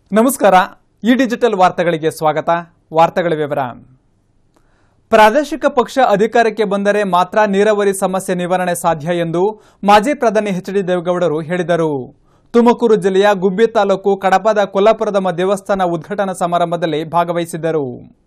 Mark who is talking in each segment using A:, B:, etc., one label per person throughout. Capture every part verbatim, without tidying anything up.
A: ನಮಸ್ಕಾರ. ಈ ಡಿಜಿಟಲ್ ವಾರ್ತೆಗಳಿಗೆ ಸ್ವಾಗತ. ವಾರ್ತೆಗಳ ವಿವರ. ಪ್ರಾದೇಶಿಕ ಪಕ್ಷ ಅಧಿಕಾರಕ್ಕೆ ಬಂದರೆ ಮಾತ್ರ ನೀರಾವರಿ ಸಮಸ್ಯೆ ನಿವಾರಣೆ ಸಾಧ್ಯ ಎಂದು ಮಾಜಿ ಪ್ರಧಾನಿ ಎಚ್ ಡಿ ದೇವೇಗೌಡರು ಹೇಳಿದರು. ತುಮಕೂರು ಜಿಲ್ಲೆಯ ಗುಬ್ಬಿ ತಾಲೂಕು ಕಡಪದ ಕೊಲ್ಲಾಪುರದಮ್ಮ ದೇವಸ್ಥಾನ ಉದ್ಘಾಟನಾ ಸಮಾರಂಭದಲ್ಲಿ ಭಾಗವಹಿಸಿದ್ದರು.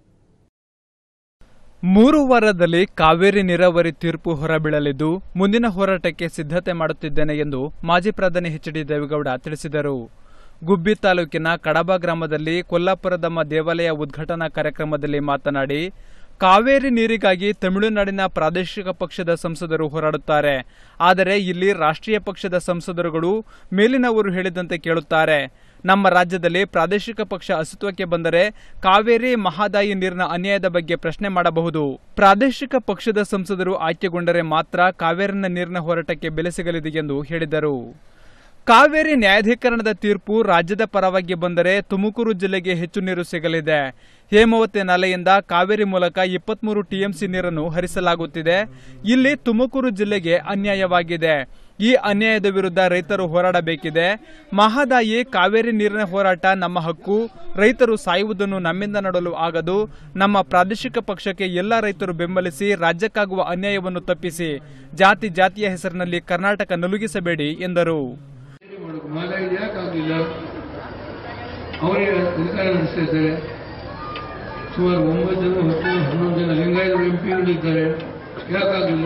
A: ಮೂರು ವಾರದಲ್ಲಿ ಕಾವೇರಿ ನೀರಾವರಿ ತೀರ್ಪು ಹೊರಬೀಳಲಿದ್ದು ಮುಂದಿನ ಹೋರಾಟಕ್ಕೆ ಸಿದ್ಧತೆ ಮಾಡುತ್ತಿದ್ದೇನೆ ಎಂದು ಮಾಜಿ ಪ್ರಧಾನಿ ಎಚ್ ಡಿ ದೇವೇಗೌಡ ತಿಳಿಸಿದರು. ಗುಬ್ಬಿ ತಾಲೂಕಿನ ಕಡಬ ಗ್ರಾಮದಲ್ಲಿ ಕೊಲ್ಲಾಪುರದಮ್ಮ ದೇವಾಲಯ ಉದ್ಘಾಟನಾ ಕಾರ್ಯಕ್ರಮದಲ್ಲಿ ಮಾತನಾಡಿ, ಕಾವೇರಿ ನೀರಿಗಾಗಿ ತಮಿಳುನಾಡಿನ ಪ್ರಾದೇಶಿಕ ಪಕ್ಷದ ಸಂಸದರು ಹೋರಾಡುತ್ತಾರೆ. ಆದರೆ ಇಲ್ಲಿ ರಾಷ್ಟ್ರೀಯ ಪಕ್ಷದ ಸಂಸದರುಗಳು ಮೇಲಿನವರು ಹೇಳಿದಂತೆ ಕೇಳುತ್ತಾರೆ. ನಮ್ಮ ರಾಜ್ಯದಲ್ಲಿ ಪ್ರಾದೇಶಿಕ ಪಕ್ಷ ಅಸ್ತಿತ್ವಕ್ಕೆ ಬಂದರೆ ಕಾವೇರಿ ಮಹದಾಯಿ ನೀರಿನ ಅನ್ಯಾಯದ ಬಗ್ಗೆ ಪ್ರಶ್ನೆ ಮಾಡಬಹುದು. ಪ್ರಾದೇಶಿಕ ಪಕ್ಷದ ಸಂಸದರು ಆಯ್ಕೆಗೊಂಡರೆ ಮಾತ್ರ ಕಾವೇರಿನ ನೀರಿನ ಹೋರಾಟಕ್ಕೆ ಬೆಲೆ ಸಿಗಲಿದೆ ಎಂದು ಹೇಳಿದರು. ಕಾವೇರಿ ನ್ಯಾಯಾಧೀಕರಣದ ತೀರ್ಪು ರಾಜ್ಯದ ಪರವಾಗಿ ಬಂದರೆ ತುಮಕೂರು ಜಿಲ್ಲೆಗೆ ಹೆಚ್ಚು ನೀರು ಸಿಗಲಿದೆ. ಹೇಮಾವತಿ ನಾಲೆಯಿಂದ ಕಾವೇರಿ ಮೂಲಕ ಇಪ್ಪತ್ಮೂರು ಟಿಎಂಸಿ ನೀರನ್ನು ಹರಿಸಲಾಗುತ್ತಿದೆ. ಇಲ್ಲಿ ತುಮಕೂರು ಜಿಲ್ಲೆಗೆ ಅನ್ಯಾಯವಾಗಿದೆ. ಈ ಅನ್ಯಾಯದ ವಿರುದ್ಧ ರೈತರು ಹೋರಾಡಬೇಕಿದೆ. ಮಹದಾಯಿ ಕಾವೇರಿ ನೀರಿನ ಹೋರಾಟ ನಮ್ಮ ಹಕ್ಕು. ರೈತರು ಸಾಯುವುದನ್ನು ನಮ್ಮಿಂದ ನೋಡಲು ಆಗದು. ನಮ್ಮ ಪ್ರಾದೇಶಿಕ ಪಕ್ಷಕ್ಕೆ ಎಲ್ಲ ರೈತರು ಬೆಂಬಲಿಸಿ ರಾಜ್ಯಕ್ಕಾಗುವ ಅನ್ಯಾಯವನ್ನು ತಪ್ಪಿಸಿ. ಜಾತಿ ಜಾತಿಯ ಹೆಸರಿನಲ್ಲಿ ಕರ್ನಾಟಕ ನಲುಗಿಸಬೇಡಿ ಎಂದರು.
B: ಯಾಕಾಗಲಿಲ್ಲ? ಅವರೇ ಅಧಿಕಾರ ನಡೆಸ್ತಾ ಇದ್ದಾರೆ. ಸುಮಾರು ಒಂಬತ್ತು ಜನ ಹತ್ತು ಹನ್ನೊಂದು ಜನ ಲಿಂಗಾಯತರು ಎಂ ಪಿಗಳಿದ್ದಾರೆ. ಯಾಕಾಗಲಿಲ್ಲ?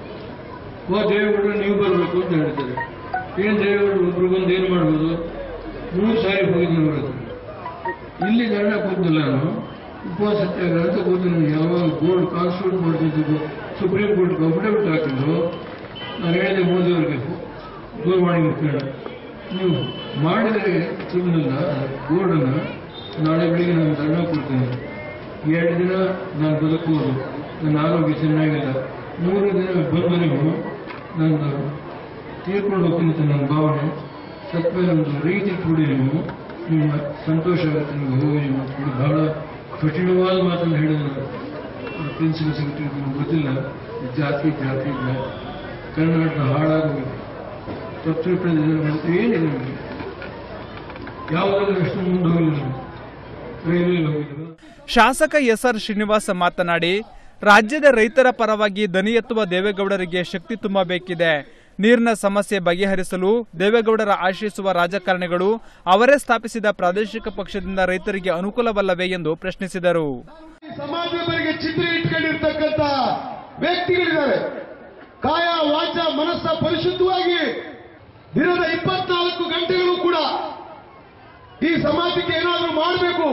B: ಓ ದೇವೇಗೌಡರು ನೀವು ಬರಬೇಕು ಅಂತ ಹೇಳ್ತಾರೆ. ಏನು ದೇವೇಗೌಡರು ಒಬ್ರು ಬಂದು ಏನು ಮಾಡ್ಬೋದು? ಮೂರು ಸಾರಿ ಹೋಗಿದ್ದೀನಿ ಬರೋದು. ಇಲ್ಲಿ ಧರಣ ಕೂತಿಲ್ಲ, ನಾನು ಉಪವಾಸ ಸತ್ಯಾಗ್ರಹ ಅಂತ ಕೂತೀನಿ. ಯಾವಾಗ ಬೋರ್ಡ್ ಕಾನ್ಸ್ಟಿಟ್ಯೂಟ್ ಮಾಡ್ತಿದ್ದು ಸುಪ್ರೀಂ ಕೋರ್ಟ್ ಕಂಫರ್ಟೇಬಲ್ ಹಾಕಿದ್ರು. ನಾನು ಹೇಳಿದೆ ಮೋದಿಯವರಿಗೆ ದೂರವಾಣಿ ಮುಖೇನ, ನೀವು ಮಾಡಿದರೆ ಸುಮ್ಮನಿಲ್ಲ ಬೋರ್ಡನ್ನು ನಾಳೆ ಬೆಳಿಗ್ಗೆ ನಾನು ಧರಣ ಕೊಡ್ತೇನೆ. ಎರಡು ದಿನ ನಾನು ಬದುಕುವುದು, ನನ್ನ ಆರೋಗ್ಯ ಚೆನ್ನಾಗಿಲ್ಲ. ಮೂರು ದಿನ ಬಂದು ನೀವು ನಾನು ತೀರ್ಕೊಂಡು ಹೋಗ್ತೀನಿ ಅಂತ ನನ್ನ ಭಾವನೆ. ಸತ್ತ ಮೇಲೆ ಒಂದು ರೀತಿ ಕೂಡಿ ನೀವು ನಿಮ್ಮ ಸಂತೋಷ ಆಗುತ್ತೆ. ನಿಮಗೆ ಹೋಗಿ ನೀವು ಬಹಳ ಕಠಿಣವಾದ ಮಾತನ್ನು ಹೇಳಿದ್ರು. ಪ್ರಿನ್ಸಿಪಲ್ ಸೆಕ್ರೆಟರಿ ನಿಮ್ಗೆ ಗೊತ್ತಿಲ್ಲ, ಜಾತಿ ಜಾತಿ ಇಲ್ಲ, ಕರ್ನಾಟಕ ಹಾಳಾಗೋಗಿದೆ. ತಪ್ಪು ಪ್ರದೇಶ ಏನಿದೆ ನಮಗೆ? ಯಾವುದಾದ್ರೂ ಎಷ್ಟು ಮುಂದೆ ಹೋಗಿಲ್ಲ, ರೈಲ್ವೆ ಹೋಗಿಲ್ಲ.
A: ಶಾಸಕ ಎಸ್ ಆರ್ ಶ್ರೀನಿವಾಸ ಮಾತನಾಡಿ, ರಾಜ್ಯದ ರೈತರ ಪರವಾಗಿ ದನಿ ಎತ್ತುವ ದೇವೇಗೌಡರಿಗೆ ಶಕ್ತಿ ತುಂಬಬೇಕಿದೆ. ನೀರಿನ ಸಮಸ್ಯೆ ಬಗೆಹರಿಸಲು ದೇವೇಗೌಡರ ಆಶ್ರಯಿಸುವ ರಾಜಕಾರಣಿಗಳು ಅವರೇ ಸ್ಥಾಪಿಸಿದ ಪ್ರಾದೇಶಿಕ ಪಕ್ಷದಿಂದ ರೈತರಿಗೆ ಅನುಕೂಲವಲ್ಲವೇ ಎಂದು ಪ್ರಶ್ನಿಸಿದರು.
C: ಸಮಾಜದವರಿಗೆ ಚಿತ್ರ ಇಟ್ಕೊಂಡಿರ್ತಕ್ಕಂಥ ವ್ಯಕ್ತಿಗಳಿದ್ದಾರೆ. ಕಾಯ ವಾಚ ಮನಸ್ಸ ಪರಿಶುದ್ಧವಾಗಿ ದಿನದ ಇಪ್ಪತ್ನಾಲ್ಕು ಗಂಟೆಗಳು ಕೂಡ ಈ ಸಮಾಜಕ್ಕೆ ಏನಾದರೂ ಮಾಡಬೇಕು,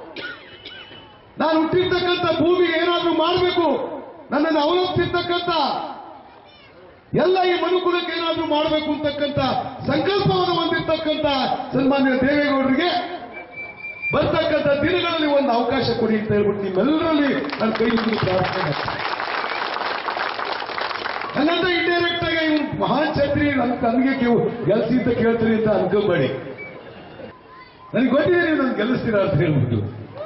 C: ನಾನು ಹುಟ್ಟಿರ್ತಕ್ಕಂಥ ಭೂಮಿಗೆ ಏನಾದರೂ ಮಾಡಬೇಕು, ನನ್ನನ್ನು ಅವಲಂಬಿಸಿರ್ತಕ್ಕಂಥ ಎಲ್ಲ ಈ ಮನುಕುಲಕ್ಕೆ ಏನಾದರೂ ಮಾಡಬೇಕು ಅಂತಕ್ಕಂಥ ಸಂಕಲ್ಪವನ್ನು ಹೊಂದಿರತಕ್ಕಂಥ ಸನ್ಮಾನ್ಯ ದೇವೇಗೌಡರಿಗೆ ಬರ್ತಕ್ಕಂಥ ದಿನಗಳಲ್ಲಿ ಒಂದು ಅವಕಾಶ ಕೊಡಿ ಅಂತ ಹೇಳ್ಬಿಟ್ಟು ನಿಮ್ಮೆಲ್ಲರಲ್ಲಿ ನಾನು ಕೈ ಮುಗಿದು ಪ್ರಾರ್ಥನೆ ಮಾಡ್ತೀನಿ. ಹಂಗಂತ ಇಂಡೈರೆಕ್ಟ್ ಆಗಿ ಇವ್ರು ಮಹಾನ್ ಛತ್ರಿ ನನಗೆ ಗೆಲ್ಸಿ ಅಂತ ಕೇಳ್ತೀರಿ ಅಂತ ಅನ್ಕೋಬೇಡಿ. ನನಗೆ ಗೊತ್ತಿದೆ ನೀವು ನನ್ಗೆ ಗೆಲ್ಲಿಸ್ತೀರಾ ಅಂತ ಹೇಳ್ಬಿಟ್ಟು.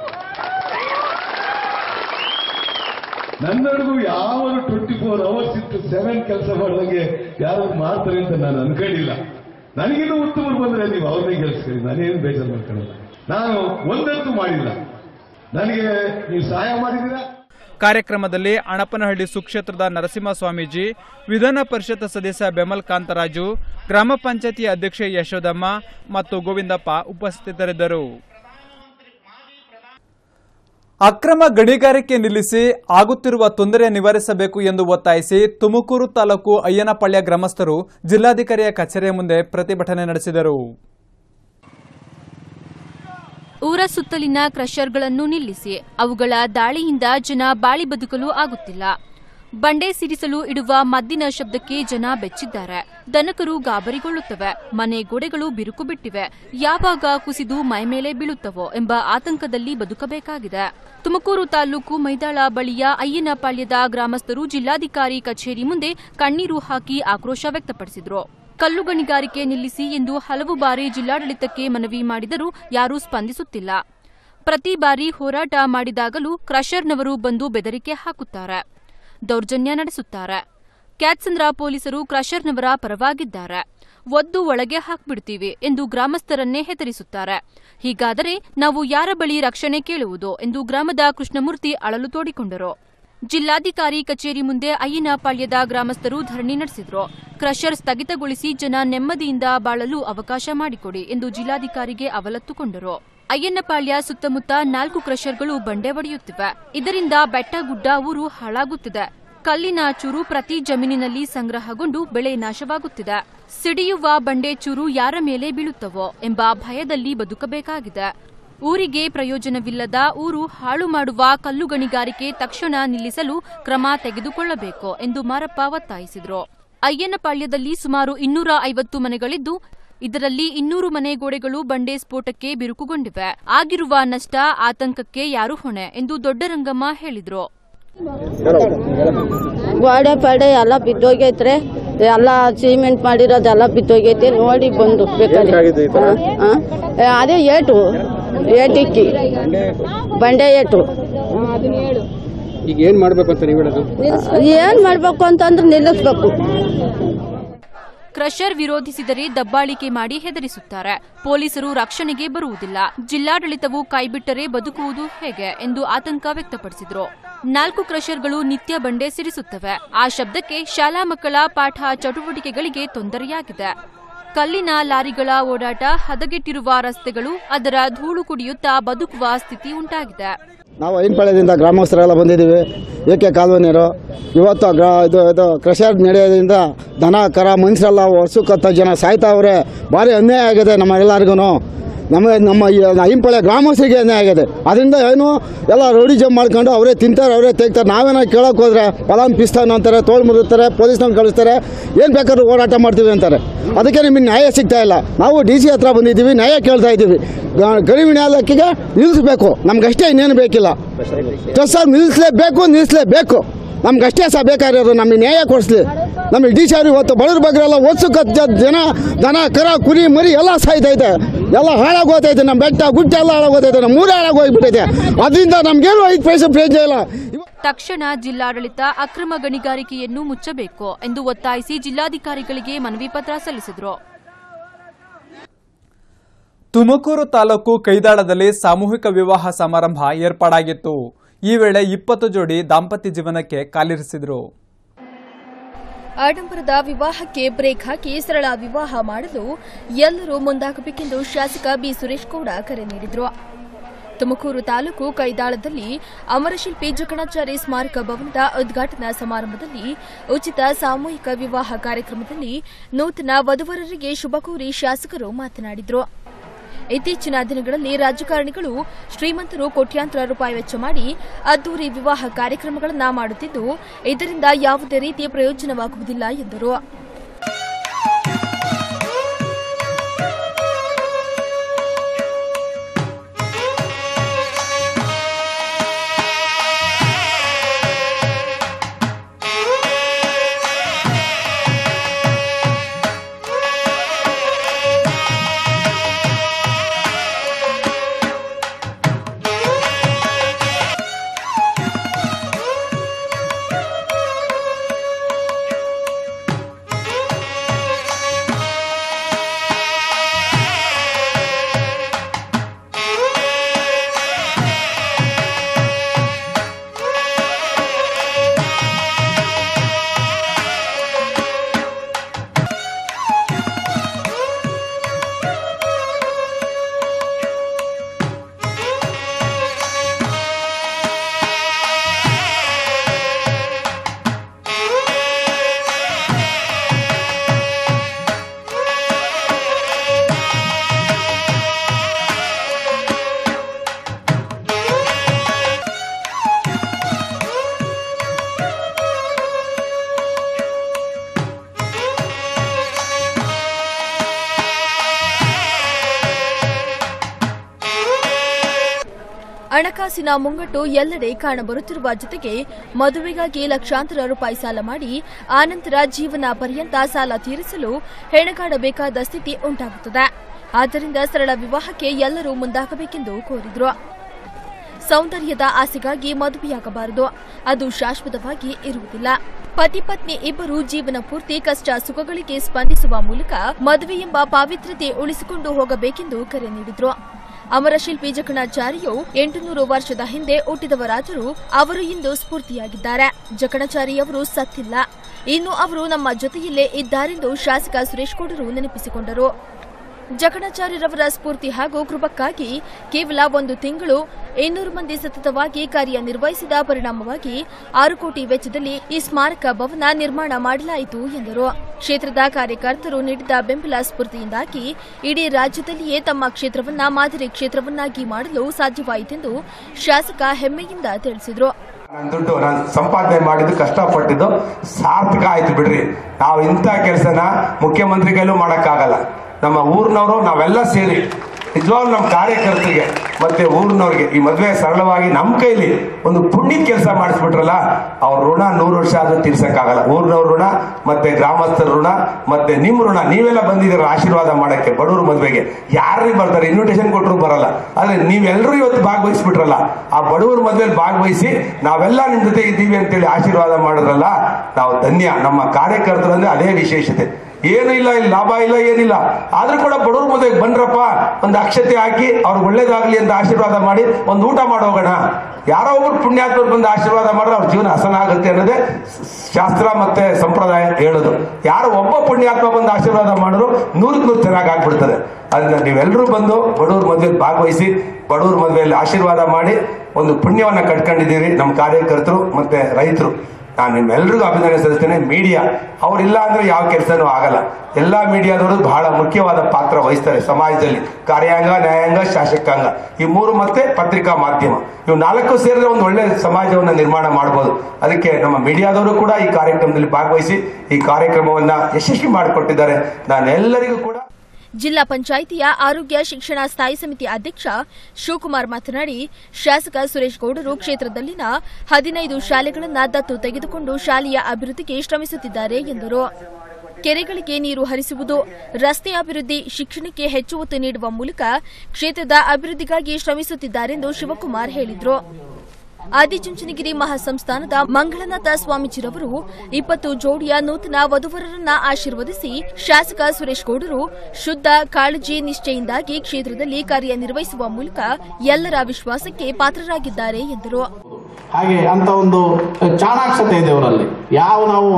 C: ನನ್ನೊಳಗೂ ಯಾವ ಟ್ವೆಂಟಿ ಫೋರ್ ಅವರ್ಸ್ ಇತ್ತು ಸೆವೆನ್ ಕೆಲಸ ಮಾಡಿದಂಗೆ ಯಾರು ಮಾಡ್ತಾರೆ ಅಂತ ನಾನು ಅನ್ಕೊಂಡಿಲ್ಲ. ನನಗಿನ್ನೂ ಉತ್ತಮರು ಬಂದ್ರೆ ನೀವು ಅವ್ರನ್ನೇ ಗೆಲ್ಸ್ತೀರಿ, ನಾನೇನು ಬೇಜಾರು ಮಾಡ್ಕೊಳ್ಳಲ್ಲ. ನಾನು ಒಂದಂತೂ ಮಾಡಿಲ್ಲ, ನನಗೆ ನೀವು ಸಹಾಯ ಮಾಡಿದ್ದೀರಾ.
A: ಕಾರ್ಯಕ್ರಮದಲ್ಲಿ ಅಣಪನಹಳ್ಳಿ ಸುಕ್ಷೇತ್ರದ ನರಸಿಂಹ ಸ್ವಾಮೀಜಿ, ವಿಧಾನ ಪರಿಷತ್ ಸದಸ್ಯ ಬೆಮಲ್ ಕಾಂತರಾಜು, ಗ್ರಾಮ ಪಂಚಾಯತಿ ಅಧ್ಯಕ್ಷೆ ಯಶೋದಮ್ಮ ಮತ್ತು ಗೋವಿಂದಪ್ಪ ಉಪಸ್ಥಿತರಿದ್ದರು. ಅಕ್ರಮ ಗಣಿಗಾರಿಕೆ ನಿಲ್ಲಿಸಿ ಆಗುತ್ತಿರುವ ತೊಂದರೆ ನಿವಾರಿಸಬೇಕು ಎಂದು ಒತ್ತಾಯಿಸಿ ತುಮಕೂರು ತಾಲೂಕು ಅಯ್ಯನಪಾಳ್ಯ ಗ್ರಾಮಸ್ಥರು ಜಿಲ್ಲಾಧಿಕಾರಿಯ ಕಚೇರಿಯ ಮುಂದೆ ಪ್ರತಿಭಟನೆ ನಡೆಸಿದರು.
D: ಊರ ಸುತ್ತಲಿನ ಕ್ರಷರ್ಗಳನ್ನು ನಿಲ್ಲಿಸಿ, ಅವುಗಳ ದಾಳಿಯಿಂದ ಜನ ಬಾಳಿ ಬದುಕಲು ಆಗುತ್ತಿಲ್ಲ. ಬಂಡೆ ಸಿಡಿಸಲು ಇಡುವ ಮದ್ದಿನ ಶಬ್ದಕ್ಕೆ ಜನ ಬೆಚ್ಚಿದ್ದಾರೆ. ದನಕರು ಗಾಬರಿಗೊಳ್ಳುತ್ತವೆ. ಮನೆ ಗೋಡೆಗಳು ಬಿರುಕು ಬಿಟ್ಟಿವೆ. ಯಾವಾಗ ಕುಸಿದು ಮೈಮೇಲೆ ಬೀಳುತ್ತವೋ ಎಂಬ ಆತಂಕದಲ್ಲಿ ಬದುಕಬೇಕಾಗಿದೆ. ತುಮಕೂರು ತಾಲೂಕು ಮೈದಾಳ ಬಳಿಯ ಅಯ್ಯನಪಾಳ್ಯದ ಗ್ರಾಮಸ್ಥರು ಜಿಲ್ಲಾಧಿಕಾರಿ ಕಚೇರಿ ಮುಂದೆ ಕಣ್ಣೀರು ಹಾಕಿ ಆಕ್ರೋಶ ವ್ಯಕ್ತಪಡಿಸಿದರು. ಕಲ್ಲು ಗಣಿಗಾರಿಕೆ ನಿಲ್ಲಿಸಿ ಎಂದು ಹಲವು ಬಾರಿ ಜಿಲ್ಲಾಡಳಿತಕ್ಕೆ ಮನವಿ ಮಾಡಿದರೂ ಯಾರೂ ಸ್ಪಂದಿಸುತ್ತಿಲ್ಲ. ಪ್ರತಿ ಬಾರಿ ಹೋರಾಟ ಮಾಡಿದಾಗಲೂ ಕ್ರಷರ್ನವರು ಬಂದು ಬೆದರಿಕೆ ಹಾಕುತ್ತಾರೆ, ದೌರ್ಜನ್ಯ ನಡೆಸುತ್ತಾರೆ. ಕ್ಯಾತ್ಸಂದ್ರ ಪೊಲೀಸರು ಕ್ರಷರ್ನವರ ಪರವಾಗಿದ್ದಾರೆ. ಒದ್ದು ಒಳಗೆ ಹಾಕ್ಬಿಡ್ತೀವಿ ಎಂದು ಗ್ರಾಮಸ್ಥರನ್ನೇ ಹೆದರಿಸುತ್ತಾರೆ. ಹೀಗಾದರೆ ನಾವು ಯಾರ ಬಳಿ ರಕ್ಷಣೆ ಕೇಳುವುದು ಎಂದು ಗ್ರಾಮದ ಕೃಷ್ಣಮೂರ್ತಿ ಅಳಲು ತೋಡಿಕೊಂಡರು. ಜಿಲ್ಲಾಧಿಕಾರಿ ಕಚೇರಿ ಮುಂದೆ ಅಯ್ಯನಪಾಳ್ಯದ ಗ್ರಾಮಸ್ಥರು ಧರಣಿ ನಡೆಸಿದರು. ಕ್ರಷರ್ ಸ್ಥಗಿತಗೊಳಿಸಿ ಜನ ನೆಮ್ಮದಿಯಿಂದ ಬಾಳಲು ಅವಕಾಶ ಮಾಡಿಕೊಡಿ ಎಂದು ಜಿಲ್ಲಾಧಿಕಾರಿಗೆ ಅವಲತ್ತುಕೊಂಡರು. ಅಯ್ಯನಪಾಳ್ಯ ಸುತ್ತಮುತ್ತ ನಾಲ್ಕು ಕ್ರಷರ್ಗಳು ಬಂಡೆ ಒಡೆಯುತ್ತಿವೆ. ಇದರಿಂದ ಬೆಟ್ಟಗುಡ್ಡ ಊರು ಹಾಳಾಗುತ್ತಿದೆ. ಕಲ್ಲಿನ ಚೂರು ಪ್ರತಿ ಜಮೀನಿನಲ್ಲಿ ಸಂಗ್ರಹಗೊಂಡು ಬೆಳೆ ನಾಶವಾಗುತ್ತಿದೆ. ಸಿಡಿಯುವ ಬಂಡೆ ಚೂರು ಯಾರ ಮೇಲೆ ಬೀಳುತ್ತವೋ ಎಂಬ ಭಯದಲ್ಲಿ ಬದುಕಬೇಕಾಗಿದೆ. ಊರಿಗೆ ಪ್ರಯೋಜನವಿಲ್ಲದ ಊರು ಹಾಳು ಮಾಡುವ ಕಲ್ಲು ಗಣಿಗಾರಿಕೆ ತಕ್ಷಣ ನಿಲ್ಲಿಸಲು ಕ್ರಮ ತೆಗೆದುಕೊಳ್ಳಬೇಕು ಎಂದು ಮಾರಪ್ಪ ಒತ್ತಾಯಿಸಿದರು. ಅಯ್ಯನಪಾಳ್ಯದಲ್ಲಿ ಸುಮಾರು ಇನ್ನೂರ ಐವತ್ತು ಮನೆಗಳಿದ್ದು, ಇದರಲ್ಲಿ ಇನ್ನೂರು ಮನೆ ಗೋಡೆಗಳು ಬಂಡೆ ಸ್ಫೋಟಕ್ಕೆ ಬಿರುಕುಗೊಂಡಿವೆ. ಆಗಿರುವ ನಷ್ಟ, ಆತಂಕಕ್ಕೆ ಯಾರು ಹೊಣೆ ಎಂದು ದೊಡ್ಡರಂಗಮ್ಮ ಹೇಳಿದರು.
E: ಗೋಡೆ ಪಡೆ ಎಲ್ಲ ಬಿದ್ದೋಗೈತ್ರೆ, ಎಲ್ಲ ಸಿಮೆಂಟ್ ಮಾಡಿರೋದೆಲ್ಲ ಬಿದ್ದೋಗೈತೆ. ನೋಡಿ ಬಂದು ಬೇಕಾದ್ರೆ ಅದೇ ಏಟು ಏಟಿಕ್ಕಿ ಬಂಡೆ ಏಟು
F: ಈಗ ಏನ್ ಮಾಡ್ಬೇಕು ಅಂತ ನೀವು ಹೇಳೋದು?
E: ಏನ್ ಮಾಡ್ಬೇಕು ಅಂತಂದ್ರೆ ನಿಲ್ಲಿಸ್ಬೇಕು.
D: ಕ್ರಷರ್ ವಿರೋಧಿಸಿದರೆ ದಬ್ಬಾಳಿಕೆ ಮಾಡಿ ಹೆದರಿಸುತ್ತಾರೆ. ಪೊಲೀಸರು ರಕ್ಷಣೆಗೆ ಬರುವುದಿಲ್ಲ. ಜಿಲ್ಲಾಡಳಿತವು ಕೈಬಿಟ್ಟರೆ ಬದುಕುವುದು ಹೇಗೆ ಎಂದು ಆತಂಕ ವ್ಯಕ್ತಪಡಿಸಿದರು. ನಾಲ್ಕು ಕ್ರಷರ್ಗಳು ನಿತ್ಯ ಬಂಡೆ ಸಿಡಿಸುತ್ತವೆ. ಆ ಶಬ್ದಕ್ಕೆ ಶಾಲಾ ಮಕ್ಕಳ ಪಾಠ ಚಟುವಟಿಕೆಗಳಿಗೆ ತೊಂದರೆಯಾಗಿದೆ. ಕಲ್ಲಿನ ಲಾರಿಗಳ ಓಡಾಟ, ಹದಗೆಟ್ಟಿರುವ ರಸ್ತೆಗಳು, ಅದರ ಧೂಳು ಕುಡಿಯುತ್ತಾ ಬದುಕುವ ಸ್ಥಿತಿ ಉಂಟಾಗಿದೆ.
G: ನಾವು ಅಯ್ಯನಪಾಳ್ಯದಿಂದ ಗ್ರಾಮಸ್ಥರೆಲ್ಲ ಬಂದಿದ್ದೀವಿ. ಏಕೆ ಕಾಲುವೆ ನೀರು ಇವತ್ತು ಇದು ಇದು ಕ್ರಷರ್ ನಡೆಯೋದ್ರಿಂದ ದನ ಕರ ಮನುಷ್ಯರೆಲ್ಲ ವರ್ಷಕ್ಕತ್ತು ಜನ ಸಾಯ್ತಾವ್ರೆ. ಭಾರಿ ಅನ್ಯಾಯ ಆಗಿದೆ ನಮ್ಮ ಎಲ್ಲರಿಗೂ. ನಮ್ಮ ನಮ್ಮ ಅಯ್ಯನಪಾಳ್ಯ ಗ್ರಾಮಸ್ಥರಿಗೆ ಅನ್ಯಾಯ ಆಗಿದೆ. ಅದರಿಂದ ಏನು ಎಲ್ಲ ರೌಡಿಜಮ್ ಮಾಡ್ಕೊಂಡು ಅವರೇ ತಿಂತಾರೆ, ಅವರೇ ತೆಗ್ತಾರೆ. ನಾವೇನೋ ಕೇಳೋಕೆ ಹೋದ್ರೆ ಪಲಾನ್ ಪಿಸ್ತಾನ ಅಂತಾರೆ, ತೋಳು ಮುರುತ್ತಾರೆ, ಪೊಲೀಸ್ನವ್ರು ಕಳಿಸ್ತಾರೆ, ಏನು ಬೇಕಾದ್ರೂ ಹೋರಾಟ ಮಾಡ್ತೀವಿ ಅಂತಾರೆ. ಅದಕ್ಕೆ ನಿಮಗೆ ನ್ಯಾಯ ಸಿಗ್ತಾ ಇಲ್ಲ. ನಾವು ಡಿ ಸಿ ಹತ್ರ ಬಂದಿದ್ದೀವಿ, ನ್ಯಾಯ ಕೇಳ್ತಾ ಇದ್ದೀವಿ. ಗಣಿವಿನ ಇಲಾಖೆಗೆ ನಿಲ್ಲಿಸಬೇಕು, ನಮ್ಗಷ್ಟೇ ಇನ್ನೇನು ಬೇಕಿಲ್ಲ. ಸರ್ ನಿಲ್ಲಿಸಲೇಬೇಕು, ನಿಲ್ಲಿಸಲೇಬೇಕು. ನಮ್ಗಷ್ಟೇ ಸಹ ಬೇಕಾಗಿರೋದು, ನಮಗೆ ನ್ಯಾಯ ಕೊಡಿಸ್ಲಿ. ನಮಗೆ ಡಿ ಸಿ ಅವರು ಇವತ್ತು ಬಡವ್ರ ಬಗ್ಗೆಲ್ಲ ಓದ್ಸೋಕೆ ಜನ ದನ ಕರ ಕುರಿ ಮರಿ ಎಲ್ಲ ಸಾಯ್ತೈತೆ, ಎಲ್ಲ ಹಾಳಾಗೋತೈತೆ. ನಮ್ಮ ಬೆಟ್ಟ ಗುಡ್ಡ ಎಲ್ಲ ಹಾಳಾಗೋತೈತೆ, ನಮ್ಮ ಊರ ಹಾಳಾಗೋಗ್ಬಿಟ್ಟೈತೆ. ಅದರಿಂದ ನಮ್ಗೇನು ಐದು ಪೈಸೆ ಪ್ರಯೋಜನ ಇಲ್ಲ.
D: ತಕ್ಷಣ ಜಿಲ್ಲಾಡಳಿತ ಅಕ್ರಮ ಗಣಿಗಾರಿಕೆಯನ್ನು ಮುಚ್ಚಬೇಕು ಎಂದು ಒತ್ತಾಯಿಸಿ ಜಿಲ್ಲಾಧಿಕಾರಿಗಳಿಗೆ ಮನವಿ ಪತ್ರ ಸಲ್ಲಿಸಿದರು.
A: ತುಮಕೂರು ತಾಲೂಕು ಕೈದಾಳದಲ್ಲಿ ಸಾಮೂಹಿಕ ವಿವಾಹ ಸಮಾರಂಭ ಏರ್ಪಾಡಾಗಿತ್ತು. ಈ ವೇಳೆ ಇಪ್ಪತ್ತು ಜೋಡಿ ದಾಂಪತ್ಯ ಜೀವನಕ್ಕೆ ಕಾಲಿರಿಸಿದರು.
H: ಆಡಂಬರದ ವಿವಾಹಕ್ಕೆ ಬ್ರೇಕ್ ಹಾಕಿ ಸರಳ ವಿವಾಹ ಮಾಡಲು ಎಲ್ಲರೂ ಮುಂದಾಗಬೇಕೆಂದು ಶಾಸಕ ಬಿ ಸುರೇಶ್ ಗೌಡ ಕರೆ ನೀಡಿದರು. ತುಮಕೂರು ತಾಲೂಕು ಕೈದಾಳದಲ್ಲಿ ಅಮರಶಿಲ್ಪಿ ಜಕಣಾಚಾರಿ ಸ್ಮಾರಕ ಭವನದ ಉದ್ಘಾಟನಾ ಸಮಾರಂಭದಲ್ಲಿ ಉಚಿತ ಸಾಮೂಹಿಕ ವಿವಾಹ ಕಾರ್ಯಕ್ರಮದಲ್ಲಿ ನೂತನ ವಧುವರರಿಗೆ ಶುಭ ಕೋರಿ ಶಾಸಕರು ಮಾತನಾಡಿದರು. ಇತ್ತೀಚಿನ ದಿನಗಳಲ್ಲಿ ರಾಜಕಾರಣಿಗಳು ಶ್ರೀಮಂತರು ಕೋಟ್ಯಾಂತರ ರೂಪಾಯಿ ವೆಚ್ಚ ಮಾಡಿ ಅದ್ದೂರಿ ವಿವಾಹ ಕಾರ್ಯಕ್ರಮಗಳನ್ನು ಮಾಡುತ್ತಿದ್ದು, ಇದರಿಂದ ಯಾವುದೇ ರೀತಿಯ ಪ್ರಯೋಜನವಾಗುವುದಿಲ್ಲ ಎಂದರು. ಹಣಕಾಸಿನ ಮುಂಗಟ್ಟು ಎಲ್ಲೆಡೆ ಕಾಣಬರುತ್ತಿರುವ ಜೊತೆಗೆ ಮದುವೆಗಾಗಿ ಲಕ್ಷಾಂತರ ರೂಪಾಯಿ ಸಾಲ ಮಾಡಿ ಆನಂತರ ಜೀವನ ಪರ್ಯಂತ ಸಾಲ ತೀರಿಸಲು ಹೆಣಗಾಡಬೇಕಾದ ಸ್ಥಿತಿ ಉಂಟಾಗುತ್ತದೆ. ಆದ್ದರಿಂದ ಸರಳ ವಿವಾಹಕ್ಕೆ ಎಲ್ಲರೂ ಮುಂದಾಗಬೇಕೆಂದು ಕೋರಿದರು. ಸೌಂದರ್ಯದ ಆಸೆಗಾಗಿ ಮದುವೆಯಾಗಬಾರದು, ಅದು ಶಾಶ್ವತವಾಗಿ ಇರುವುದಿಲ್ಲ. ಪತಿ ಪತ್ನಿ ಇಬ್ಬರು ಜೀವನ ಪೂರ್ತಿ ಕಷ್ಟ ಸುಖಗಳಿಗೆ ಸ್ಪಂದಿಸುವ ಮೂಲಕ ಮದುವೆ ಎಂಬ ಪಾವಿತ್ರ್ಯತೆ ಉಳಿಸಿಕೊಂಡು ಹೋಗಬೇಕೆಂದು ಕರೆ ನೀಡಿದ್ರು. ಅಮರಶಿಲ್ಪಿ ಜಕಣಾಚಾರ್ಯು ಎಂಟುನೂರು ವರ್ಷದ ಹಿಂದೆ ಹುಟ್ಟಿದವರಾದರೂ ಅವರು ಇಂದು ಸ್ಫೂರ್ತಿಯಾಗಿದ್ದಾರೆ. ಜಕಣಾಚಾರ್ಯವರು ಸತ್ತಿಲ್ಲ, ಇನ್ನು ಅವರು ನಮ್ಮ ಜೊತೆಯಲ್ಲೇ ಇದ್ದಾರೆಂದು ಶಾಸಕ ಸುರೇಶ್ ಗೌಡರು ನೆನಪಿಸಿಕೊಂಡರು. ಜಕಣಾಚಾರ್ಯರವರ ಸ್ಫೂರ್ತಿ ಹಾಗೂ ಕೃಪಕ್ಕಾಗಿ ಕೇವಲ ಒಂದು ತಿಂಗಳು ಇನ್ನೂರು ಮಂದಿ ಸತತವಾಗಿ ಕಾರ್ಯನಿರ್ವಹಿಸಿದ ಪರಿಣಾಮವಾಗಿ ಆರು ಕೋಟಿ ವೆಚ್ಚದಲ್ಲಿ ಈ ಸ್ಮಾರಕ ಭವನ ನಿರ್ಮಾಣ ಮಾಡಲಾಯಿತು ಎಂದರು. ಕ್ಷೇತ್ರದ ಕಾರ್ಯಕರ್ತರು ನೀಡಿದ ಬೆಂಬಲ ಸ್ಫೂರ್ತಿಯಿಂದಾಗಿ ಇಡೀ ರಾಜ್ಯದಲ್ಲಿಯೇ ತಮ್ಮ ಕ್ಷೇತ್ರವನ್ನ ಮಾದರಿ ಕ್ಷೇತ್ರವನ್ನಾಗಿ ಮಾಡಲು ಸಾಧ್ಯವಾಯಿತೆಂದು ಶಾಸಕ ಹೆಮ್ಮೆಯಿಂದ ತಿಳಿಸಿದರು.
I: ದುಡ್ಡು ನಾನು ಸಂಪಾದನೆ ಮಾಡಿದ್ದು ಕಷ್ಟಪಟ್ಟಿದ್ದು ಸಾರ್ಥಕ ಆಯ್ತು ಬಿಡ್ರಿ. ನಾವು ಇಂಥ ಕೆಲಸನ ಮುಖ್ಯಮಂತ್ರಿ ಕೈಲೂ ಮಾಡೋಕ್ಕಾಗಲ್ಲ. ನಮ್ಮ ಊರಿನವರು ನಾವೆಲ್ಲ ಸೇರಿ ನಿಜವಾಗ್ಲೂ ನಮ್ಮ ಕಾರ್ಯಕರ್ತರಿಗೆ ಮತ್ತೆ ಊರಿನವ್ರಿಗೆ ಈ ಮದುವೆ ಸರಳವಾಗಿ ನಮ್ಮ ಕೈಲಿ ಒಂದು ಪುಣ್ಯದ ಕೆಲಸ ಮಾಡಿಸ್ಬಿಟ್ರಲ್ಲ, ಅವ್ರ ಋಣ ನೂರು ವರ್ಷ ಆದ್ರೂ ತೀರ್ಸಕ್ಕಾಗಲ್ಲ. ಊರಿನವ್ರ ಋಣ ಮತ್ತೆ ಗ್ರಾಮಸ್ಥರ ಋಣ ಮತ್ತೆ ನಿಮ್ಮ ಋಣ. ನೀವೆಲ್ಲ ಬಂದಿದ್ದೀರ ಆಶೀರ್ವಾದ ಮಾಡಕ್ಕೆ ಬಡವ್ರ ಮದುವೆಗೆ. ಯಾರಿಗೆ ಬರ್ತಾರೆ, ಇನ್ವಿಟೇಷನ್ ಕೊಟ್ಟರು ಬರಲ್ಲ. ಆದ್ರೆ ನೀವೆಲ್ಲರೂ ಇವತ್ತು ಭಾಗವಹಿಸ್ಬಿಟ್ರಲ್ಲ, ಆ ಬಡವ್ರ ಮದುವೆಯಲ್ಲಿ ಭಾಗವಹಿಸಿ ನಾವೆಲ್ಲ ನಿಮ್ ಜೊತೆ ಇದ್ದೀವಿ ಅಂತೇಳಿ ಆಶೀರ್ವಾದ ಮಾಡಿದ್ರಲ್ಲ, ನಾವು ಧನ್ಯ. ನಮ್ಮ ಕಾರ್ಯಕರ್ತರು ಅಂದ್ರೆ ಅದೇ ವಿಶೇಷತೆ. ಏನು ಇಲ್ಲ, ಇಲ್ಲಿ ಲಾಭ ಇಲ್ಲ, ಏನಿಲ್ಲ, ಆದ್ರೂ ಕೂಡ ಬಡವ್ರ ಮದುವೆಗೆ ಬಂದ್ರಪ್ಪ, ಒಂದು ಅಕ್ಷತೆ ಹಾಕಿ ಅವ್ರಿಗೆ ಒಳ್ಳೇದಾಗ್ಲಿ ಅಂತ ಆಶೀರ್ವಾದ ಮಾಡಿ ಒಂದು ಊಟ ಮಾಡೋಗೋಣ. ಯಾರೋ ಒಬ್ರು ಪುಣ್ಯಾತ್ಮರು ಬಂದು ಆಶೀರ್ವಾದ ಮಾಡಿದ್ರೆ ಅವ್ರ ಜೀವನ ಹಸನ ಆಗುತ್ತೆ ಅನ್ನೋದೇ ಶಾಸ್ತ್ರ ಮತ್ತೆ ಸಂಪ್ರದಾಯ ಹೇಳೋದು. ಯಾರು ಒಬ್ಬ ಪುಣ್ಯಾತ್ಮ ಬಂದು ಆಶೀರ್ವಾದ ಮಾಡಿದ್ರು ನೂರಕ್ಕೆ ನೂರು ಚೆನ್ನಾಗಿ ಆಗ್ಬಿಡ್ತದೆ. ಅದನ್ನ ನೀವೆಲ್ಲರೂ ಬಂದು ಬಡವ್ರ ಮದುವೆಯಲ್ಲಿ ಭಾಗವಹಿಸಿ ಬಡವ್ರ ಮದುವೆಯಲ್ಲಿ ಆಶೀರ್ವಾದ ಮಾಡಿ ಒಂದು ಪುಣ್ಯವನ್ನ ಕಟ್ಕೊಂಡಿದ್ದೀರಿ ನಮ್ಮ ಕಾರ್ಯಕರ್ತರು ಮತ್ತೆ ರೈತರು. ನಾನು ನಿಮ್ಮೆಲ್ಲರಿಗೂ ಅಭಿನಂದನೆ ಸಲ್ಲಿಸ್ತೇನೆ. ಮೀಡಿಯಾ ಅವರಿಲ್ಲ ಅಂದ್ರೆ ಯಾವ ಕೆಲಸನೂ ಆಗಲ್ಲ. ಎಲ್ಲಾ ಮೀಡಿಯಾದವರು ಬಹಳ ಮುಖ್ಯವಾದ ಪಾತ್ರ ವಹಿಸ್ತಾರೆ ಸಮಾಜದಲ್ಲಿ. ಕಾರ್ಯಾಂಗ, ನ್ಯಾಯಾಂಗ, ಶಾಸಕಾಂಗ, ಈ ಮೂರು ಮತ್ತೆ ಪತ್ರಿಕಾ ಮಾಧ್ಯಮ, ಇವು ನಾಲ್ಕು ಸೇರಿದ್ರೆ ಒಂದು ಒಳ್ಳೆ ಸಮಾಜವನ್ನ ನಿರ್ಮಾಣ ಮಾಡಬಹುದು. ಅದಕ್ಕೆ ನಮ್ಮ ಮೀಡಿಯಾದವರು ಕೂಡ ಈ ಕಾರ್ಯಕ್ರಮದಲ್ಲಿ ಭಾಗವಹಿಸಿ ಈ ಕಾರ್ಯಕ್ರಮವನ್ನ ಯಶಸ್ವಿ ಮಾಡಿಕೊಟ್ಟಿದ್ದಾರೆ. ನಾನೆಲ್ಲರಿಗೂ ಕೂಡ
H: ಜಿಲ್ಲಾ ಪಂಚಾಯಿತಿಯ ಆರೋಗ್ಯ ಶಿಕ್ಷಣ ಸ್ಥಾಯಿ ಸಮಿತಿ ಅಧ್ಯಕ್ಷ ಶಿವಕುಮಾರ್ ಮಾತನಾಡಿ, ಶಾಸಕ ಸುರೇಶ್ ಗೌಡರು ಕ್ಷೇತ್ರದಲ್ಲಿನ ಹದಿನೈದು ಶಾಲೆಗಳನ್ನು ದತ್ತು ತೆಗೆದುಕೊಂಡು ಶಾಲೆಯ ಅಭಿವೃದ್ಧಿಗೆ ಶ್ರಮಿಸುತ್ತಿದ್ದಾರೆ ಎಂದರು. ಕೆರೆಗಳಿಗೆ ನೀರು ಹರಿಸುವುದು, ರಸ್ತೆ ಅಭಿವೃದ್ಧಿ, ಶಿಕ್ಷಣಕ್ಕೆ ಹೆಚ್ಚು ಒತ್ತು ನೀಡುವ ಮೂಲಕ ಕ್ಷೇತ್ರದ ಅಭಿವೃದ್ಧಿಗಾಗಿ ಶ್ರಮಿಸುತ್ತಿದ್ದಾರೆಂದು ಶಿವಕುಮಾರ್ ಹೇಳಿದರು. ಆದಿಚುಂಚನಗಿರಿ ಮಹಾಸಂಸ್ಥಾನದ ಮಂಗಳನಾಥ ಸ್ವಾಮೀಜಿರವರು ಇಪ್ಪತ್ತು ಜೋಡಿಯ ನೂತನ ವಧುವರರನ್ನ ಆಶೀರ್ವದಿಸಿ ಶಾಸಕ ಸುರೇಶ್ ಗೌಡರು ಶುದ್ಧ ಕಾಳಜಿ ನಿಷ್ಠೆಯಿಂದಾಗಿ ಕ್ಷೇತ್ರದಲ್ಲಿ ಕಾರ್ಯನಿರ್ವಹಿಸುವ ಮೂಲಕ ಎಲ್ಲರ ವಿಶ್ವಾಸಕ್ಕೆ ಪಾತ್ರರಾಗಿದ್ದಾರೆ ಎಂದರು.
J: ಹಾಗೆ ಅಂತ ಒಂದು ಚಾಣಾಕ್ಷತೆ ಇದೆ ಅವರಲ್ಲಿ. ಯಾವ ನಾವು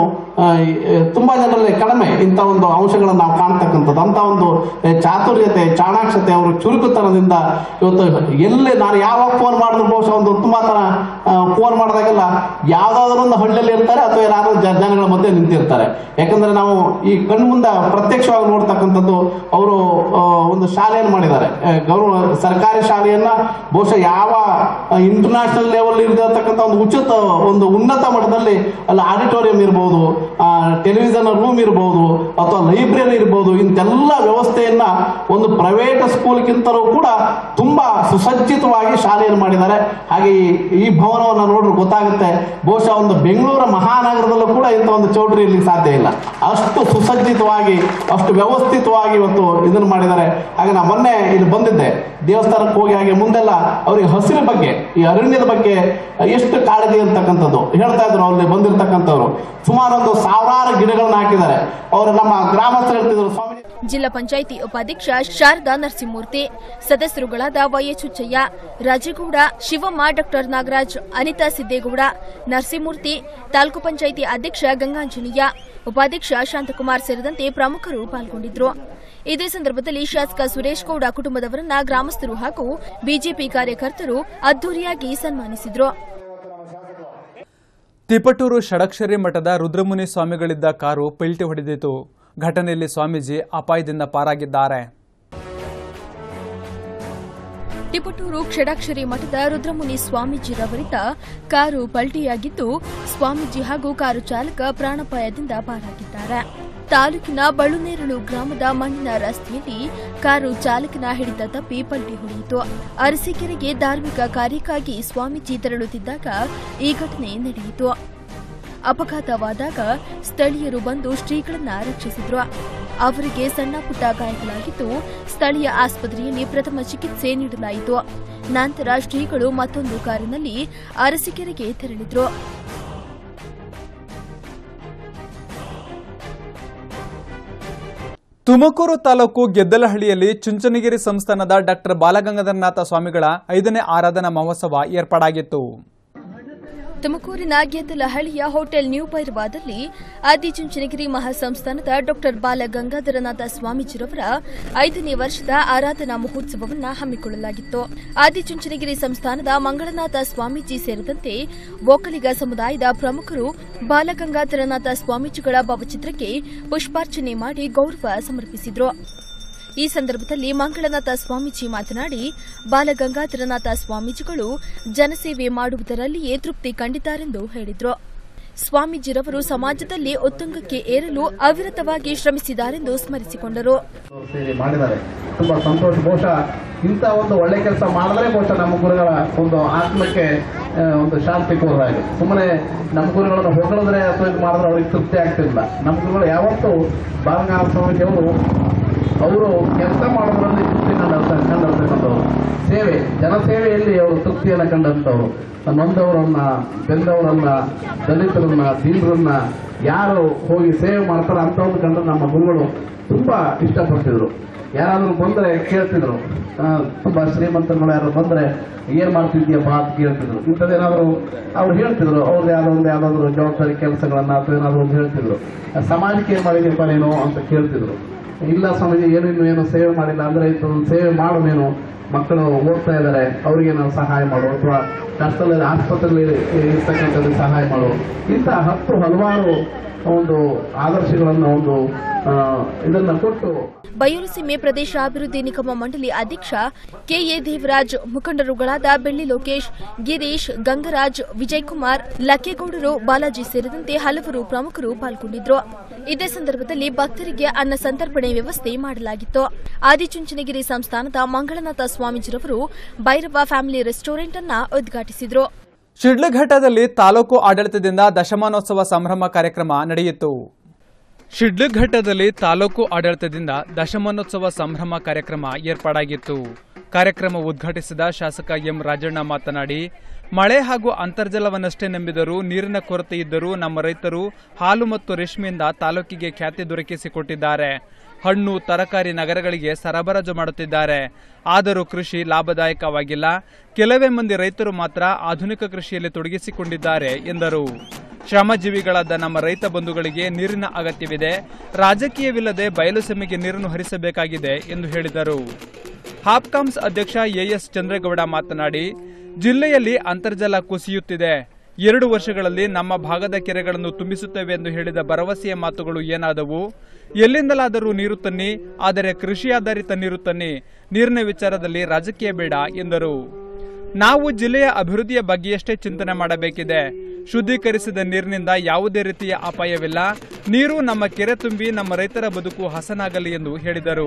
J: ತುಂಬಾ ಜನರಲ್ಲಿ ಕಡಿಮೆ ಇಂಥ ಒಂದು ಅಂಶಗಳನ್ನು ನಾವು ಕಾಣ್ತಕ್ಕಂಥದ್ದು. ಅಂತ ಒಂದು ಚಾತುರ್ಯತೆ, ಚಾಣಾಕ್ಷತೆ, ಅವರು ಚುರುಕುತನದಿಂದ ಇವತ್ತು ಎಲ್ಲೇ ನಾನು ಯಾವಾಗ ಫೋನ್ ಮಾಡಿದ್ರು ಬಹುಶಃ ಒಂದು ತುಂಬಾ ತರ ಫೋನ್ ಮಾಡಿದಾಗೆಲ್ಲ ಯಾವ್ದಾದ್ರು ಒಂದು ಹಳ್ಳಿಯಲ್ಲಿ ಇರ್ತಾರೆ ಅಥವಾ ಯಾರು ಜನಗಳ ಮಧ್ಯೆ ನಿಂತಿರ್ತಾರೆ. ಯಾಕಂದ್ರೆ ನಾವು ಈ ಕಣ್ಣು ಮುಂದೆ ಪ್ರತ್ಯಕ್ಷವಾಗಿ ನೋಡ್ತಕ್ಕಂಥದ್ದು. ಅವರು ಒಂದು ಶಾಲೆಯನ್ನು ಮಾಡಿದ್ದಾರೆ, ಗೌರವ ಸರ್ಕಾರಿ ಶಾಲೆಯನ್ನ ಬಹುಶಃ ಯಾವ ಇಂಟರ್ನ್ಯಾಷನಲ್ ಲೆವೆಲ್ ಇರತಕ್ಕಂಥ ಒಂದು ಉಚಿತ ಒಂದು ಉನ್ನತ ಮಟ್ಟದಲ್ಲಿ ಅಲ್ಲಿ ಆಡಿಟೋರಿಯಂ ಇರಬಹುದು, ಟೆಲಿವಿಷನ್ ರೂಮ್ ಇರಬಹುದು ಅಥವಾ ಲೈಬ್ರರಿ ಇರಬಹುದು, ಇಂತೆಲ್ಲ ವ್ಯವಸ್ಥೆಯನ್ನ ಒಂದು ಪ್ರೈವೇಟ್ ಸ್ಕೂಲ್ಗಿಂತಲೂ ಕೂಡ ತುಂಬಾ ಸುಸಜ್ಜಿತವಾಗಿ ಶಾಲೆಯನ್ನು ಮಾಡಿದ್ದಾರೆ. ಹಾಗೆ ಈ ಭವನವನ್ನು ನೋಡ್ರೆ ಗೊತ್ತಾಗುತ್ತೆ, ಬಹುಶಃ ಒಂದು ಬೆಂಗಳೂರು ಮಹಾನಗರದಲ್ಲೂ ಕೂಡ ಇಂಥ ಒಂದು ಚೌಟ್ರಿ ಇರ್ಲಿಕ್ಕೆ ಸಾಧ್ಯ ಇಲ್ಲ. ಅಷ್ಟು ಸುಸಜ್ಜಿತವಾಗಿ, ಅಷ್ಟು ವ್ಯವಸ್ಥಿತವಾಗಿ ಇವತ್ತು ಇದನ್ನು ಮಾಡಿದ್ದಾರೆ. ಹಾಗೆ ನಾ ಮೊನ್ನೆ ಇಲ್ಲಿ ಬಂದಿದ್ದೆ, ದೇವಸ್ಥಾನಕ್ಕೆ ಹೋಗಿ ಹಾಗೆ ಮುಂದೆಲ್ಲ ಅವರಿಗೆ ಹಸಿರು ಬಗ್ಗೆ, ಈ ಅರಣ್ಯದ ಬಗ್ಗೆ ಎಷ್ಟು ಕಾಳಜಿ ಅಂತಕ್ಕಂಥದ್ದು ಹೇಳ್ತಾ ಇದ್ರು. ಅಲ್ಲಿ ಬಂದಿರತಕ್ಕಂಥವ್ರು ಸುಮಾರು ಒಂದು ಸಾವಿರಾರು ಗಿಡಗಳನ್ನ ಹಾಕಿದ್ದಾರೆ. ಅವರು ನಮ್ಮ ಗ್ರಾಮಸ್ಥರು ಹೇಳ್ತಿದ್ರು. ಸ್ವಾಮಿ
H: ಜಿಲ್ಲಾ ಪಂಚಾಯಿತಿ ಉಪಾಧ್ಯಕ್ಷ ಶಾರದಾ ನರಸಿಂಹಮೂರ್ತಿ, ಸದಸ್ಯರುಗಳಾದ ವೈಎಚ್ ಹುಚ್ಚಯ್ಯ, ರಾಜೇಗೌಡ, ಶಿವಮ್ಮ, ಡಾಕ್ಟರ್ ನಾಗರಾಜ್, ಅನಿತಾ ಸಿದ್ದೇಗೌಡ, ನರಸಿಂಹಮೂರ್ತಿ, ತಾಲೂಕು ಪಂಚಾಯಿತಿ ಅಧ್ಯಕ್ಷ ಗಂಗಾಂಜನೇಯ, ಉಪಾಧ್ಯಕ್ಷ ಶಾಂತಕುಮಾರ್ ಸೇರಿದಂತೆ ಪ್ರಮುಖರು ಪಾಲ್ಗೊಂಡಿದ್ದರು. ಇದೇ ಸಂದರ್ಭದಲ್ಲಿ ಶಾಸಕ ಸುರೇಶ್ ಗೌಡ ಕುಟುಂಬದವರನ್ನ ಗ್ರಾಮಸ್ಥರು ಹಾಗೂ ಬಿಜೆಪಿ ಕಾರ್ಯಕರ್ತರು ಅದ್ದೂರಿಯಾಗಿ ಸನ್ಮಾನಿಸಿದರು.
A: ತಿಪಟೂರು ಷಡಕ್ಷರಿ ಮಠದ ರುದ್ರಮುನಿ ಸ್ವಾಮಿಗಳಿದ್ದ ಕಾರು ಪಲ್ಟಿ ಹೊಡೆದಿತು. ಘಟನೆಯಲ್ಲಿ ಸ್ವಾಮೀಜಿ ಅಪಾಯದಿಂದ ಪಾರಾಗಿದ್ದಾರೆ.
H: ತಿಪಟೂರು ಷಡಾಕ್ಷರಿ ಮಠದ ರುದ್ರಮುನಿ ಸ್ವಾಮೀಜಿರವರಿದ್ದ ಕಾರು ಪಲ್ಟಿಯಾಗಿದ್ದು, ಸ್ವಾಮೀಜಿ ಹಾಗೂ ಕಾರು ಚಾಲಕ ಪ್ರಾಣಾಪಾಯದಿಂದ ಪಾರಾಗಿದ್ದಾರೆ. ತಾಲೂಕಿನ ಬಳುನೇರಳು ಗ್ರಾಮದ ಮಣ್ಣಿನ ರಸ್ತೆಯಲ್ಲಿ ಕಾರು ಚಾಲಕನ ಹಿಡಿತ ತಪ್ಪಿ ಪಲ್ಟಿ ಹೊಡೆಯಿತು. ಅರಸೀಕೆರೆಗೆ ಧಾರ್ಮಿಕ ಕಾರ್ಯಕ್ಕಾಗಿ ಸ್ವಾಮೀಜಿ ತೆರಳುತ್ತಿದ್ದಾಗ ಈ ಘಟನೆ ನಡೆಯಿತು. ಅಪಘಾತವಾದಾಗ ಸ್ಥಳೀಯರು ಬಂದು ಶ್ರೀಗಳನ್ನ ರಕ್ಷಿಸಿದ್ರು. ಅವರಿಗೆ ಸಣ್ಣ ಪುಟ್ಟ ಗಾಯಗಳಾಗಿದ್ದು ಸ್ಥಳೀಯ ಆಸ್ಪತ್ರೆಯಲ್ಲಿ ಪ್ರಥಮ ಚಿಕಿತ್ಸೆ ನೀಡಲಾಯಿತು. ನಂತರ ಶ್ರೀಗಳು ಮತ್ತೊಂದು ಕಾರಿನಲ್ಲಿ ಅರಸೀಕೆರೆಗೆ ತೆರಳಿದ್ರು.
A: ತುಮಕೂರು ತಾಲೂಕು ಗೆದ್ದಲಹಳ್ಳಿಯಲ್ಲಿ ಚುಂಚನಗಿರಿ ಸಂಸ್ಥಾನದ ಡಾಕ್ಟರ್ ಬಾಲಗಂಗಾಧರನಾಥ ಸ್ವಾಮಿಗಳ ಐದನೇ ಆರಾಧನಾ ಮಹೋತ್ಸವ ಏರ್ಪಾಡಾಗಿತ್ತು.
H: ತುಮಕೂರಿನ ಗೆದ್ದಲಹಳ್ಳಿಯ ಹೋಟೆಲ್ ನ್ಯೂ ಭೈರವಾದಲ್ಲಿ ಆದಿಚುಂಚನಗಿರಿ ಮಹಾಸಂಸ್ಥಾನದ ಡಾಕ್ಟರ್ ಬಾಲಗಂಗಾಧರನಾಥ ಸ್ವಾಮೀಜಿರವರ ಐದನೇ ವರ್ಷದ ಆರಾಧನಾ ಮಹೋತ್ಸವವನ್ನು ಹಮ್ಮಿಕೊಳ್ಳಲಾಗಿತ್ತು. ಆದಿಚುಂಚನಗಿರಿ ಸಂಸ್ಥಾನದ ಮಂಗಳನಾಥ ಸ್ವಾಮೀಜಿ ಸೇರಿದಂತೆ ಒಕ್ಕಲಿಗ ಸಮುದಾಯದ ಪ್ರಮುಖರು ಬಾಲಗಂಗಾಧರನಾಥ ಸ್ವಾಮೀಜಿಗಳ ಭಾವಚಿತ್ರಕ್ಕೆ ಪುಷ್ಪಾರ್ಚನೆ ಮಾಡಿ ಗೌರವ ಸಮರ್ಪಿಸಿದರು. ಈ ಸಂದರ್ಭದಲ್ಲಿ ಮಂಗಳನಾಥ ಸ್ವಾಮೀಜಿ ಮಾತನಾಡಿ, ಬಾಲಗಂಗಾಧರನಾಥ ಸ್ವಾಮೀಜಿಗಳು ಜನಸೇವೆ ಮಾಡುವುದರಲ್ಲಿಯೇ ತೃಪ್ತಿ ಕಂಡಿದ್ದಾರೆಂದು ಹೇಳಿದರು. ಸ್ವಾಮೀಜಿರವರು ಸಮಾಜದಲ್ಲಿ ಉತ್ತುಂಗಕ್ಕೆ ಏರಲು ಅವಿರತವಾಗಿ ಶ್ರಮಿಸಿದ್ದಾರೆಂದು ಸ್ಮರಿಸಿಕೊಂಡರು.
J: ತುಂಬಾ ಸಂತೋಷ. ಬಹುಶಃ ಇಂಥ ಒಂದು ಒಳ್ಳೆ ಕೆಲಸ ಮಾಡಿದ್ರೆ ಬಹುಶಃ ನಮ್ಮ ಗುರುಗಳ ಒಂದು ಆತ್ಮಕ್ಕೆ ಒಂದು ಶಾಂತಿ ಕೋರಲಾಗಿದೆ. ಸುಮ್ಮನೆ ನಮ್ಮ ಗುರುಗಳನ್ನು ಹೊಗಳಿದ್ರೆ ಅಥವಾ ಇದು ಮಾಡಿದ್ರೆ ಅವ್ರಿಗೆ ತೃಪ್ತಿ ಆಗ್ತಿಲ್ಲ. ನಮ್ಮ ಗುರುಗಳು ಯಾವತ್ತೂ ಬಾಲಗಂಗಾಧರ ಸ್ವಾಮೀಜಿಯವರು ಅವರು ಕೆಲಸ ಮಾಡೋದ್ರಲ್ಲಿ ತೃಪ್ತಿ ಕಂಡಿರ್ತಕ್ಕಂಥವ್ರು, ಸೇವೆ ಜನಸೇವೆಯಲ್ಲಿ ಅವರು ತೃಪ್ತಿಯನ್ನು ಕಂಡಂಥವ್ರು. ನೊಂದವರನ್ನ, ಬೆಂದವರನ್ನ, ದಲಿತರನ್ನ, ದೀನರನ್ನ ಯಾರು ಹೋಗಿ ಸೇವೆ ಮಾಡ್ತಾರ ಅಂತವ್ರು ಕಂಡ್ರೆ ನಮ್ಮ ಗುರುಗಳು ತುಂಬಾ ಇಷ್ಟಪಡ್ತಿದ್ರು. ಯಾರಾದ್ರೂ ಬಂದ್ರೆ ಕೇಳ್ತಿದ್ರು, ತುಂಬಾ ಶ್ರೀಮಂತರುಗಳು ಯಾರು ಬಂದ್ರೆ ಏನ್ ಮಾಡ್ತಿದ್ಯಪ್ಪ ಅಂತ ಕೇಳ್ತಿದ್ರು. ಇಂಥದ್ದೇನಾದ್ರು ಅವ್ರು ಹೇಳ್ತಿದ್ರು, ಅವ್ರದ್ದು ಯಾವ್ದೋ ಒಂದು ಯಾವ್ದಾದ್ರು ಜವಾಬ್ದಾರಿ ಕೆಲಸಗಳನ್ನ ಅಥವಾ ಏನಾದ್ರು ಒಂದು ಹೇಳ್ತಿದ್ರು. ಸಮಾಜಕ್ಕೆ ಏನ್ ಮಾಡಿದ್ಯಪ್ಪ ನೀನು ಅಂತ ಕೇಳ್ತಿದ್ರು. ಇಲ್ಲ ಸ್ವಾಮೀಜಿ, ಏನು ಇನ್ನು ಏನು ಸೇವೆ ಮಾಡಿಲ್ಲ ಅಂದ್ರೆ ಒಂದು ಸೇವೆ ಮಾಡೋನೇನು, ಮಕ್ಕಳು ಓದ್ತಾ ಇದ್ದಾರೆ ಅವರಿಗೆ ನಾವು ಸಹಾಯ ಮಾಡು, ಅಥವಾ ಕಷ್ಟದಲ್ಲಿ ಆಸ್ಪತ್ರೆಯಲ್ಲಿ ಇರ್ತಕ್ಕಂಥದ್ದು ಸಹಾಯ ಮಾಡು. ಇಂಥ ಹತ್ತು ಹಲವಾರು ಒಂದು ಆದರ್ಶಗಳನ್ನು ಒಂದು ಇದನ್ನ ಕೊಟ್ಟು
H: ಬಯಲುಸೀಮೆ ಪ್ರದೇಶ ಅಭಿವೃದ್ಧಿ ನಿಗಮ ಮಂಡಳಿ ಅಧ್ಯಕ್ಷ ಕೆಎ ದೇವರಾಜ್, ಮುಖಂಡರುಗಳಾದ ಬೆಳ್ಳಿ ಲೋಕೇಶ್, ಗಿರೀಶ್, ಗಂಗರಾಜ್, ವಿಜಯಕುಮಾರ್, ಲಕ್ಕೇಗೌಡರು, ಬಾಲಾಜಿ ಸೇರಿದಂತೆ ಹಲವರು ಪ್ರಮುಖರು ಪಾಲ್ಗೊಂಡಿದ್ರು. ಇದೇ ಸಂದರ್ಭದಲ್ಲಿ ಭಕ್ತರಿಗೆ ಅನ್ನ ಸಂತರ್ಪಣೆ ವ್ಯವಸ್ಥೆ ಮಾಡಲಾಗಿತ್ತು. ಆದಿಚುಂಚನಗಿರಿ ಸಂಸ್ಥಾನದ ಮಂಗಳನಾಥ ಸ್ವಾಮೀಜಿರವರು ಭೈರವ ಫ್ಯಾಮಿಲಿ ರೆಸ್ಟೋರೆಂಟ್ ಅನ್ನ ಉದ್ಘಾಟಿಸಿದರು.
A: ಶಿಡ್ಲಘಟ್ಟದಲ್ಲಿ ತಾಲೂಕು ಆಡಳಿತದಿಂದ ದಶಮಾನೋತ್ಸವ ಸಂಭ್ರಮ ಕಾರ್ಯಕ್ರಮ ನಡೆಯಿತು. ಶಿಡ್ಲಘಟ್ಟದಲ್ಲಿ ತಾಲೂಕು ಆಡಳಿತದಿಂದ ದಶಮಾನೋತ್ಸವ ಸಂಭ್ರಮ ಕಾರ್ಯಕ್ರಮ ಏರ್ಪಾಡಾಗಿತ್ತು. ಕಾರ್ಯಕ್ರಮ ಉದ್ಘಾಟಿಸಿದ ಶಾಸಕ ಎಂ ರಾಜಣ್ಣ ಮಾತನಾಡಿ, ಮಳೆ ಹಾಗೂ ಅಂತರ್ಜಲವನ್ನಷ್ಟೇ ನಂಬಿದರೂ ನೀರಿನ ಕೊರತೆ ಇದ್ದರೂ ನಮ್ಮ ರೈತರು ಹಾಲು ಮತ್ತು ರೇಷ್ಮೆಯಿಂದ ತಾಲೂಕಿಗೆ ಖ್ಯಾತಿ ದೊರಕಿಸಿಕೊಟ್ಟಿದ್ದಾರೆ. ಹಣ್ಣು ತರಕಾರಿ ನಗರಗಳಿಗೆ ಸರಬರಾಜು ಮಾಡುತ್ತಿದ್ದಾರೆ. ಆದರೂ ಕೃಷಿ ಲಾಭದಾಯಕವಾಗಿಲ್ಲ. ಕೆಲವೇ ಮಂದಿ ರೈತರು ಮಾತ್ರ ಆಧುನಿಕ ಕೃಷಿಯಲ್ಲಿ ತೊಡಗಿಸಿಕೊಂಡಿದ್ದಾರೆ ಎಂದರು. ಶ್ರಮಜೀವಿಗಳಾದ ನಮ್ಮ ರೈತ ಬಂಧುಗಳಿಗೆ ನೀರಿನ ಅಗತ್ಯವಿದೆ. ರಾಜಕೀಯವಿಲ್ಲದೆ ಬಯಲುಸೀಮೆಗೆ ನೀರನ್ನು ಹರಿಸಬೇಕಾಗಿದೆ ಎಂದು ಹೇಳಿದರು. ಹಾಪ್ಕಾಮ್ಸ್ ಅಧ್ಯಕ್ಷ ಎಎಸ್ ಚಂದ್ರೇಗೌಡ ಮಾತನಾಡಿ, ಜಿಲ್ಲೆಯಲ್ಲಿ ಅಂತರ್ಜಲ ಕುಸಿಯುತ್ತಿದೆ. ಎರಡು ವರ್ಷಗಳಲ್ಲಿ ನಮ್ಮ ಭಾಗದ ಕೆರೆಗಳನ್ನು ತುಂಬಿಸುತ್ತೇವೆ ಎಂದು ಹೇಳಿದ ಭರವಸೆಯ ಮಾತುಗಳು ಏನಾದವು? ಎಲ್ಲಿಂದಲಾದರೂ ನೀರು ತನ್ನಿ, ಆದರೆ ಕೃಷಿ ಆಧಾರಿತ ನೀರು ತನ್ನಿ. ನೀರಿನ ವಿಚಾರದಲ್ಲಿ ರಾಜಕೀಯ ಬೇಡ ಎಂದರು. ನಾವು ಜಿಲ್ಲೆಯ ಅಭಿವೃದ್ಧಿಯ ಬಗ್ಗೆಯಷ್ಟೇ ಚಿಂತನೆ ಮಾಡಬೇಕಿದೆ. ಶುದ್ಧೀಕರಿಸಿದ ನೀರಿನಿಂದ ಯಾವುದೇ ರೀತಿಯ ಅಪಾಯವಿಲ್ಲ. ನೀರು ನಮ್ಮ ಕೆರೆ ತುಂಬಿ ನಮ್ಮ ರೈತರ ಬದುಕು ಹಸನಾಗಲಿ ಎಂದು ಹೇಳಿದರು.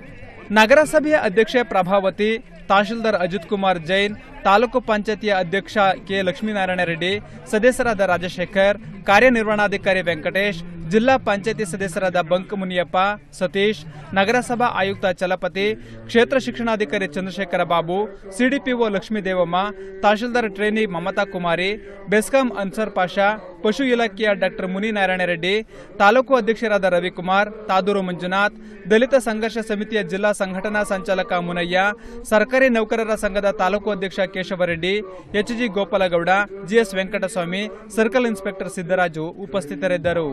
A: ನಗರಸಭೆಯ ಅಧ್ಯಕ್ಷೆ ಪ್ರಭಾವತಿ, ತಹಶೀಲ್ದಾರ್ ಅಜಿತ್ ಕುಮಾರ್ ಜೈನ್, ತಾಲೂಕು ಪಂಚಾಯತಿಯ ಅಧ್ಯಕ್ಷ ಕೆ ಲಕ್ಷ್ಮೀನಾರಾಯಣ ರೆಡ್ಡಿ, ಸದಸ್ಯರಾದ ರಾಜಶೇಖರ್, ಕಾರ್ಯನಿರ್ವಹಣಾಧಿಕಾರಿ ವೆಂಕಟೇಶ್, ಜಿಲ್ಲಾ ಪಂಚಾಯತಿ ಸದಸ್ಯರಾದ ಬಂಕ್ ಮುನಿಯಪ್ಪ, ಸತೀಶ್, ನಗರಸಭಾ ಆಯುಕ್ತ ಚಲಪತಿ, ಕ್ಷೇತ್ರ ಶಿಕ್ಷಣಾಧಿಕಾರಿ ಚಂದ್ರಶೇಖರ ಬಾಬು, ಸಿಡಿಪಿಒ ಲಕ್ಷ್ಮೀದೇವಮ್ಮ, ತಹಶೀಲ್ದಾರ್ ಟ್ರೇನಿ ಮಮತಾ ಕುಮಾರಿ, ಬೆಸ್ಕಾಂ ಅನ್ಸರ್ ಪಾಷಾ, ಪಶು ಇಲಾಖೆಯ ಡಾಕ್ಟರ್ ಮುನಿನಾರಾಯಣ ರೆಡ್ಡಿ, ತಾಲೂಕು ಅಧ್ಯಕ್ಷರಾದ ರವಿಕುಮಾರ್, ತಾದೂರು ಮಂಜುನಾಥ್, ದಲಿತ ಸಂಘರ್ಷ ಸಮಿತಿಯ ಜಿಲ್ಲಾ ಸಂಘಟನಾ ಸಂಚಾಲಕ ಮುನಯ್ಯ, ಸರ್ಕಾರಿ ನೌಕರರ ಸಂಘದ ತಾಲೂಕು ಅಧ್ಯಕ್ಷ Keshavareddy, HG Gopalagowda, GS Venkataswamy, circle inspector Siddaraju ಉಪಸ್ಥಿತರಿದ್ದರು.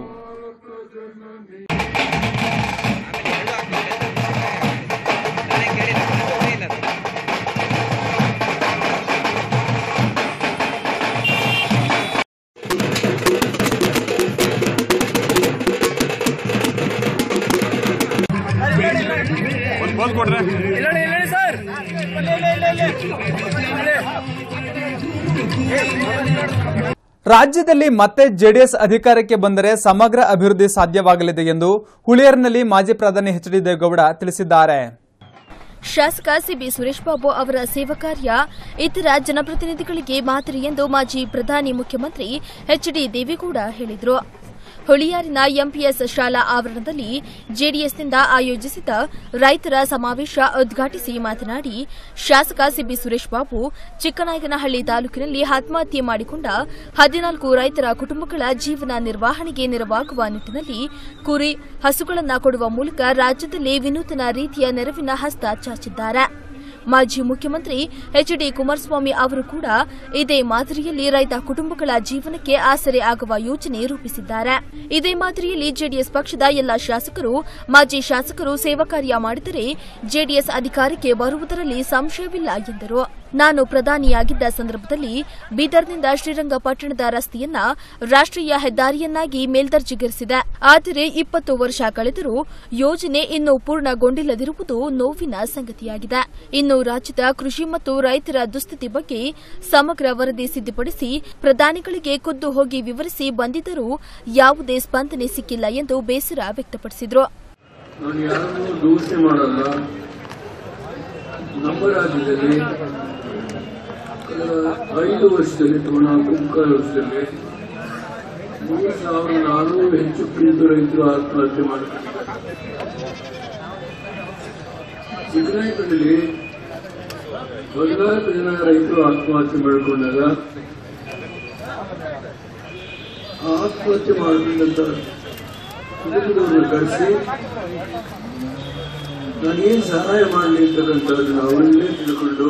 A: ರಾಜ್ಯದಲ್ಲಿ ಮತ್ತೆ ಜೆಡಿಎಸ್ ಅಧಿಕಾರಕ್ಕೆ ಬಂದರೆ ಸಮಗ್ರ ಅಭಿವೃದ್ಧಿ ಸಾಧ್ಯವಾಗಲಿದೆ ಎಂದು ಹುಳಿಯಾರಿನಲ್ಲಿ ಮಾಜಿ ಪ್ರಧಾನಿ ಎಚ್ ಡಿ ದೇವೇಗೌಡ ತಿಳಿಸಿದ್ದಾರೆ.
H: ಶಾಸಕ ಸಿಬಿ ಸುರೇಶ್ ಬಾಬು ಅವರ ಸೇವಾ ಕಾರ್ಯ ಇತರ ಜನಪ್ರತಿನಿಧಿಗಳಿಗೆ ಮಾದರಿ ಎಂದು ಮಾಜಿ ಪ್ರಧಾನಿ ಮುಖ್ಯಮಂತ್ರಿ ಎಚ್ ಡಿ ದೇವೇಗೌಡ ಹೇಳಿದರು. ಹುಳಿಯಾರಿನ ಎಂಪಿಎಸ್ ಶಾಲಾ ಆವರಣದಲ್ಲಿ ಜೆಡಿಎಸ್ನಿಂದ ಆಯೋಜಿಸಿದ ರೈತರ ಸಮಾವೇಶ ಉದ್ಘಾಟಿಸಿ ಮಾತನಾಡಿ ಶಾಸಕ ಸಿಬಿ ಸುರೇಶ್ ಬಾಬು ಚಿಕ್ಕನಾಯಕನಹಳ್ಳಿ ತಾಲೂಕಿನಲ್ಲಿ ಆತ್ಮಹತ್ಯೆ ಮಾಡಿಕೊಂಡ ಹದಿನಾಲ್ಕು ರೈತರ ಕುಟುಂಬಗಳ ಜೀವನ ನಿರ್ವಹಣೆಗೆ ನೆರವಾಗುವ ನಿಟ್ಟಿನಲ್ಲಿ ಕುರಿ ಹಸುಗಳನ್ನು ಕೊಡುವ ಮೂಲಕ ರಾಜ್ಯದಲ್ಲಿ ವಿನೂತನ ರೀತಿಯ ನೆರವಿನ ಹಸ್ತ ಚಾಚಿದ್ದಾರೆ. ಮಾಜಿ ಮುಖ್ಯಮಂತ್ರಿ ಎಚ್ ಡಿ ಕುಮಾರಸ್ವಾಮಿ ಅವರು ಕೂಡ ಇದೇ ಮಾದರಿಯಲ್ಲಿ ರೈತ ಕುಟುಂಬಗಳ ಜೀವನಕ್ಕೆ ಆಸರೆ ಆಗುವ ಯೋಜನೆ ರೂಪಿಸಿದ್ದಾರೆ. ಇದೇ ಮಾದರಿಯಲ್ಲಿ ಜೆಡಿಎಸ್ ಪಕ್ಷದ ಎಲ್ಲ ಶಾಸಕರು ಮಾಜಿ ಶಾಸಕರು ಸೇವಾ ಕಾರ್ಯ ಮಾಡಿದರೆ ಜೆಡಿಎಸ್ ಅಧಿಕಾರಕ್ಕೆ ಬರುವುದರಲ್ಲಿ ಸಂಶಯವಿಲ್ಲ ಎಂದರು. ನಾನು ಪ್ರಧಾನಿಯಾಗಿದ್ದ ಸಂದರ್ಭದಲ್ಲಿ ಬೀದರ್ನಿಂದ ಶ್ರೀರಂಗಪಟ್ಟಣದ ರಸ್ತೆಯನ್ನ ರಾಷ್ಟ್ರೀಯ ಹೆದ್ದಾರಿಯನ್ನಾಗಿ ಮೇಲ್ದರ್ಜೆಗೇರಿಸಿದೆ. ಆದರೆ ಇಪ್ಪತ್ತು ವರ್ಷ ಕಳೆದರೂ ಯೋಜನೆ ಇನ್ನೂ ಪೂರ್ಣಗೊಂಡಿಲ್ಲದಿರುವುದು ನೋವಿನ ಸಂಗತಿಯಾಗಿದೆ. ಇನ್ನು ರಾಜ್ಯದ ಕೃಷಿ ಮತ್ತು ರೈತರ ದುಸ್ಥಿತಿ ಬಗ್ಗೆ ಸಮಗ್ರ ವರದಿ ಸಿದ್ಧಪಡಿಸಿ ಪ್ರಧಾನಿಗಳಿಗೆ ಖುದ್ದು ಹೋಗಿ ವಿವರಿಸಿ ಬಂದಿದ್ದರೂ ಯಾವುದೇ ಸ್ಪಂದನೆ ಸಿಕ್ಕಿಲ್ಲ ಎಂದು ಬೇಸರ ವ್ಯಕ್ತಪಡಿಸಿದರು.
B: ನಮ್ಮ ರಾಜ್ಯದಲ್ಲಿ ಐದು ವರ್ಷದಲ್ಲಿ ಅಥವಾ ನಾಲ್ಕು ಮುಕ್ಕಾಲು ವರ್ಷದಲ್ಲಿ ಮೂರು ಸಾವಿರದ ನಾನ್ನೂರು ಹೆಚ್ಚು ಪೀಡಿತ ರೈತರು ಆತ್ಮಹತ್ಯೆ ಮಾಡಿಕೊಂಡಿದ್ದಾರೆ. ಚಿಕ್ಕನಾಯಕನಲ್ಲಿ ಹದಿನಾಲ್ಕು ಜನ ರೈತರು ಆತ್ಮಹತ್ಯೆ ಮಾಡಿಕೊಂಡಾಗ ಆತ್ಮಹತ್ಯೆ ಮಾಡಿಕೊಂಡಂತ ಕುಟುಂಬದವ್ರನ್ನ ಕರೆಸಿ ನಾನೇನು ಸಹಾಯ ಮಾಡಲಿ ಅಂತಕ್ಕಂಥದ್ದನ್ನು ಅವರಲ್ಲೇ ತಿಳ್ಕೊಂಡು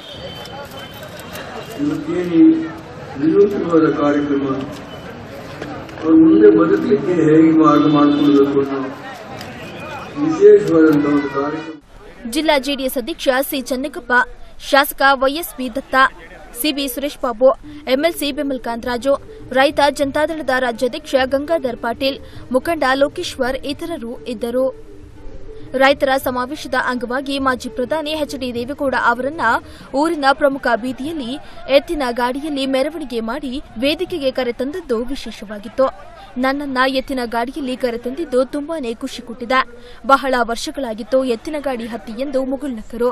B: ಇವತ್ತೇನು ವಿನೂತನವಾದ ಕಾರ್ಯಕ್ರಮ ಅವ್ರು ಮುಂದೆ ಬದುಕಲಿಕ್ಕೆ ಹೇಗೆ ಮಾರ್ಗ ಮಾಡಿಕೊಳ್ಬೇಕು ಅನ್ನೋ ವಿಶೇಷವಾದಂತಹ ಒಂದು ಕಾರ್ಯಕ್ರಮ.
H: ಜಿಲ್ಲಾ ಜೆಡಿಎಸ್ ಅಧ್ಯಕ್ಷ ಸಿ ಚೆನ್ನಕಪ್ಪ, ಶಾಸಕ YSP Datta, CB Suresh Babu, MLC BEML Kantharaju, ರೈತ ಜನತಾದಳದ ರಾಜ್ಯಾಧ್ಯಕ್ಷ ಗಂಗಾಧರ್ ಪಾಟೀಲ್, ಮುಖಂಡ ಲೋಕೇಶ್ವರ್ ಇತರರು ಇದ್ದರು. ರೈತರ ಸಮಾವೇಶದ ಅಂಗವಾಗಿ ಮಾಜಿ ಪ್ರಧಾನಿ ಎಚ್ ಡಿ ದೇವೇಗೌಡ ಅವರನ್ನ ಊರಿನ ಪ್ರಮುಖ ಬೀದಿಯಲ್ಲಿ ಎತ್ತಿನ ಗಾಡಿಯಲ್ಲಿ ಮೆರವಣಿಗೆ ಮಾಡಿ ವೇದಿಕೆಗೆ ಕರೆತಂದದ್ದು ವಿಶೇಷವಾಗಿತ್ತು. ನನ್ನನ್ನ ಎತ್ತಿನ ಗಾಡಿಯಲ್ಲಿ ಕರೆತಂದಿದ್ದು ತುಂಬಾನೇ ಖುಷಿ ಕೊಟ್ಟಿದೆ. ಬಹಳ ವರ್ಷಗಳಾಗಿತ್ತು ಎತ್ತಿನ ಗಾಡಿ ಹತ್ತಿ ಎಂದು ಮುಗುಳ್ನಕ್ಕರು.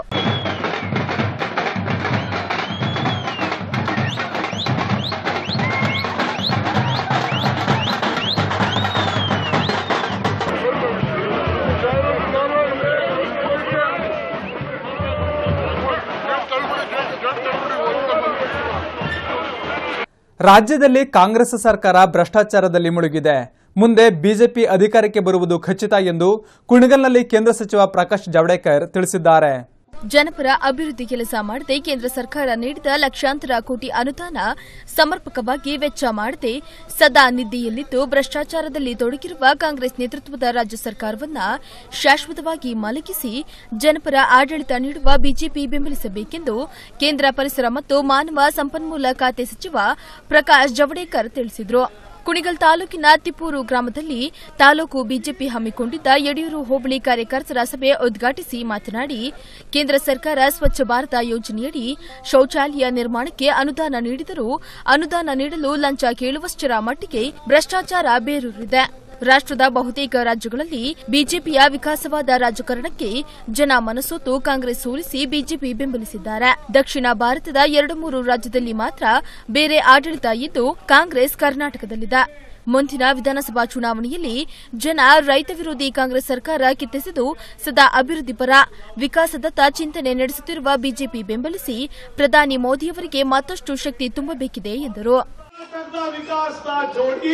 A: ರಾಜ್ಯದಲ್ಲಿ ಕಾಂಗ್ರೆಸ್ ಸರ್ಕಾರ ಭ್ರಷ್ಟಾಚಾರದಲ್ಲಿ ಮುಳುಗಿದೆ. ಮುಂದೆ ಬಿಜೆಪಿ ಅಧಿಕಾರಕ್ಕೆ ಬರುವುದು ಖಚಿತ ಎಂದು ಕುಣಿಗಲ್ನಲ್ಲಿ ಕೇಂದ್ರ ಸಚಿವ ಪ್ರಕಾಶ್ ಜಾವಡೇಕರ್ ತಿಳಿಸಿದ್ದಾರೆ.
H: ಜನಪರ ಅಭಿವೃದ್ಧಿ ಕೆಲಸ ಮಾಡದೆ ಕೇಂದ್ರ ಸರ್ಕಾರ ನೀಡಿದ ಲಕ್ಷಾಂತರ ಕೋಟಿ ಅನುದಾನ ಸಮರ್ಪಕವಾಗಿ ವೆಚ್ಚ ಮಾಡದೆ ಸದಾ ನಿದ್ದೆಯಲ್ಲಿದ್ದು ಭ್ರಷ್ಟಾಚಾರದಲ್ಲಿ ತೊಡಗಿರುವ ಕಾಂಗ್ರೆಸ್ ನೇತೃತ್ವದ ರಾಜ್ಯ ಸರ್ಕಾರವನ್ನು ಶಾಶ್ವತವಾಗಿ ಮಲಗಿಸಿ ಜನಪರ ಆಡಳಿತ ನೀಡುವ ಬಿಜೆಪಿ ಬೆಂಬಲಿಸಬೇಕೆಂದು ಕೇಂದ್ರ ಪರಿಸರ ಮತ್ತು ಮಾನವ ಸಂಪನ್ಮೂಲ ಖಾತೆ ಸಚಿವ ಪ್ರಕಾಶ್ ಜಾವಡೇಕರ್ ತಿಳಿಸಿದರು. ಕುಣಿಗಲ್ ತಾಲೂಕಿನ ತಿಪ್ಪೂರು ಗ್ರಾಮದಲ್ಲಿ ತಾಲೂಕು ಬಿಜೆಪಿ ಹಮ್ಮಿಕೊಂಡಿದ್ದ ಯಡಿಯೂರು ಹೋಬಳಿ ಕಾರ್ಯಕರ್ತರ ಸಭೆ ಉದ್ಘಾಟಿಸಿ ಮಾತನಾಡಿ, ಕೇಂದ್ರ ಸರ್ಕಾರ ಸ್ವಚ್ಛ ಭಾರತ ಯೋಜನೆಯಡಿ ಶೌಚಾಲಯ ನಿರ್ಮಾಣಕ್ಕೆ ಅನುದಾನ ನೀಡಿದರೂ ಅನುದಾನ ನೀಡಲು ಲಂಚ ಕೇಳುವಷ್ಟರ ಮಟ್ಟಿಗೆ ಭ್ರಷ್ಟಾಚಾರ ಬೇರೂರಿದೆ. ರಾಷ್ಟ್ರದ ಬಹುತೇಕ ರಾಜ್ಯಗಳಲ್ಲಿ ಬಿಜೆಪಿಯ ವಿಕಾಸವಾದ ರಾಜಕಾರಣಕ್ಕೆ ಜನ ಮನಸೋತು ಕಾಂಗ್ರೆಸ್ ಸೋಲಿಸಿ ಬಿಜೆಪಿ ಬೆಂಬಲಿಸಿದ್ದಾರೆ. ದಕ್ಷಿಣ ಭಾರತದ ಎರಡು ಮೂರು ರಾಜ್ಯದಲ್ಲಿ ಮಾತ್ರ ಬೇರೆ ಆಡಳಿತ ಇದ್ದು ಕಾಂಗ್ರೆಸ್ ಕರ್ನಾಟಕದಲ್ಲಿದೆ. ಮುಂದಿನ ವಿಧಾನಸಭಾ ಚುನಾವಣೆಯಲ್ಲಿ ಜನ ರೈತ ವಿರೋಧಿ ಕಾಂಗ್ರೆಸ್ ಸರ್ಕಾರ ಕಿತ್ತೆಸೆದು ಸದಾ ಅಭಿವೃದ್ಧಿ ಪರ ವಿಕಾಸದತ್ತ ಚಿಂತನೆ ನಡೆಸುತ್ತಿರುವ ಬಿಜೆಪಿ ಬೆಂಬಲಿಸಿ ಪ್ರಧಾನಿ ಮೋದಿಯವರಿಗೆ ಮತ್ತಷ್ಟು ಶಕ್ತಿ ತುಂಬಬೇಕಿದೆ ಎಂದರು.
K: विकास का जोड़ी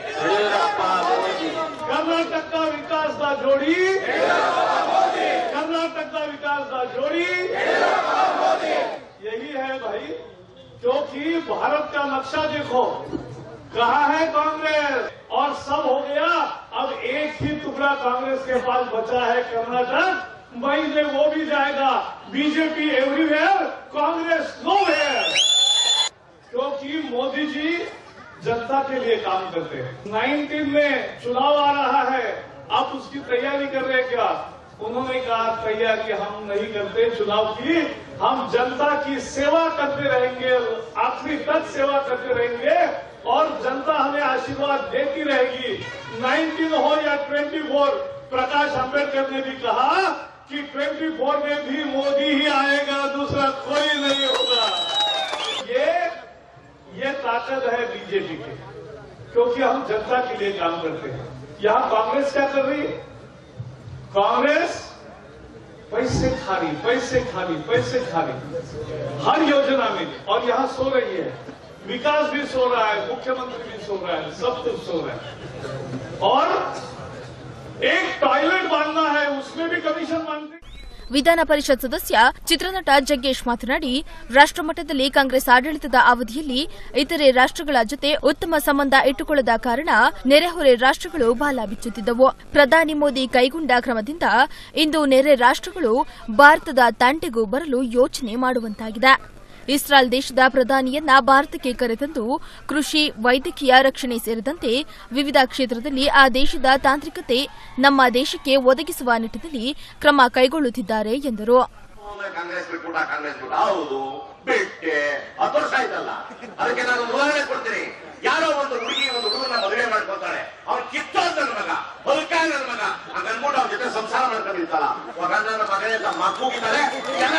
K: कर्नाटक का विकास का जोड़ी कर्नाटक का विकास का जोड़ी यही है भाई, क्योंकि भारत का नक्शा देखो कहाँ है कांग्रेस और सब हो गया। अब एक ही टुकड़ा कांग्रेस के पास बचा है कर्नाटक, मई में वो भी जाएगा। बीजेपी एवरीवेयर, कांग्रेस नोवेयर, क्योंकि मोदी जी जनता के लिए काम करते हैं। नाइनटीन में चुनाव आ रहा है, आप उसकी तैयारी कर रहे हैं क्या? उन्होंने कहा तैयारी हम नहीं करते चुनाव की, हम जनता की सेवा करते रहेंगे, आखिरी तक सेवा करते रहेंगे और जनता हमें आशीर्वाद देती रहेगी। नाइनटीन हो या ट्वेंटी फोर, प्रकाश अंबेडकर ने भी कहा कि ट्वेंटी फोर में भी मोदी ही आएगा, दूसरा कोई नहीं होगा। ये ये ताकत है बीजेपी की। क्योंकि हम जनता के लिए काम करते हैं। यहाँ कांग्रेस क्या कर रही है? कांग्रेस पैसे खा रही, पैसे खा रही, पैसे खा रही हर योजना में, और यहाँ सो रही है। विकास भी सो रहा है, मुख्यमंत्री भी सो रहा है, सब कुछ सो रहा है। और एक टॉयलेट बांधना है, उसमें भी कमीशन मांगते।
H: ವಿಧಾನ ಪರಿಷತ್ ಸದಸ್ಯ ಚಿತ್ರನಟ ಜಗ್ಗೇಶ್ ಮಾತನಾಡಿ, ರಾಷ್ಟ್ರಮಟ್ಟದಲ್ಲಿ ಕಾಂಗ್ರೆಸ್ ಆಡಳಿತದ ಅವಧಿಯಲ್ಲಿ ಇತರೆ ರಾಷ್ಟ್ರಗಳ ಜೊತೆ ಉತ್ತಮ ಸಂಬಂಧ ಇಟ್ಟುಕೊಳ್ಳದ ಕಾರಣ ನೆರೆಹೊರೆ ರಾಷ್ಟ್ರಗಳು ಬಾಲ ಬಿಚ್ಚುತ್ತಿದ್ದವು. ಪ್ರಧಾನಿ ಮೋದಿ ಕೈಗೊಂಡ ಕ್ರಮದಿಂದ ಇಂದು ನೆರೆ ರಾಷ್ಟ್ರಗಳು ಭಾರತದ ತಂಟೆಗೂ ಬರಲು ಯೋಚನೆ ಮಾಡುವಂತಾಗಿದೆ. ಇಸ್ರಾಯೇಲ್ ದೇಶದ ಪ್ರಧಾನಿಯನ್ನ ಭಾರತಕ್ಕೆ ಕರೆತಂದು ಕೃಷಿ, ವೈದ್ಯಕೀಯ, ರಕ್ಷಣೆ ಸೇರಿದಂತೆ ವಿವಿಧ ಕ್ಷೇತ್ರದಲ್ಲಿ ಆ ದೇಶದ ತಾಂತ್ರಿಕತೆ ನಮ್ಮ ದೇಶಕ್ಕೆ ಒದಗಿಸುವ ನಿಟ್ಟಿನಲ್ಲಿ ಕ್ರಮ ಕೈಗೊಳ್ಳುತ್ತಿದ್ದಾರೆ ಎಂದರು.
L: ಕಾಂಗ್ರೆಸ್ ಬಿಟ್ಬಿಟ್ಟ ಕಾಂಗ್ರೆಸ್ ಬಿಟ್ಟ ಹೌದು ಬಿಟ್ಟೆ ಹತ್ತು ವರ್ಷ ಆಯ್ತಲ್ಲ. ಅದಕ್ಕೆ ನಾನು ಉದಾಹರಣೆ ಕೊಡ್ತೀನಿ. ಯಾರೋ ಒಂದು ಹುಡುಗಿ ಒಂದು ಹುಡುಗನ ಮದುವೆ ಮಾಡ್ಕೊತಾಳೆ, ಅವ್ನು ಕಿತ್ತೋ ನನ್ನ ಮಗ, ಬದುಕ ನನ್ನ ಮಗ ಅಂತ ಅನ್ಬಿಟ್ಟು ಅವ್ನ ಜೊತೆ ಸಂಸಾರ ಮಾಡ್ಕೊಂಡಿರ್ತಾಳ. ನನ್ನ ಮಗನೇ ಮಕ್ಕೂಗಿದ್ದಾರೆ ಜನ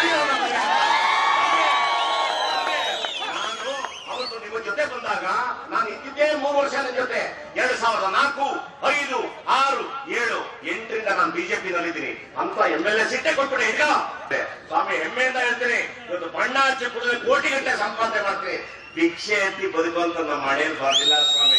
L: ಜೊತೆ ಬಂದಾಗ ನಾನು ಇದ್ದಿದ್ದೇ ಮೂರು ವರ್ಷ ನನ್ನ ಜೊತೆ. ಎರಡ್ ಸಾವಿರದ ನಾಲ್ಕು ಐದು ಆರು ಏಳು ಎಂಟರಿಂದ ನಾನು ಬಿಜೆಪಿನಲ್ಲಿದ್ದೀನಿ ಅಂತ ಎಂ ಎಲ್ ಎ ಸಿಟ್ಟೆ ಕೊಟ್ಬಿಟ್ಟೆ. ಈಗ ಸ್ವಾಮಿ ಹೆಮ್ಮೆಯಿಂದ ಹೇಳ್ತೀನಿ, ಇವತ್ತು ಬಣ್ಣ ಹಚ್ಚಿ ಕುಡಿದ್ರೆ ಕೋಟಿ ಗಂಟೆ ಸಂಪಾದನೆ ಮಾಡ್ತೀನಿ. ಭಿಕ್ಷೆ ಎತ್ತಿ ಬದುಕುವಂತ ನಮ್ಮ ಮಳೆಯಲ್ಲಿ ಬರ್ದಿಲ್ಲ ಸ್ವಾಮಿ.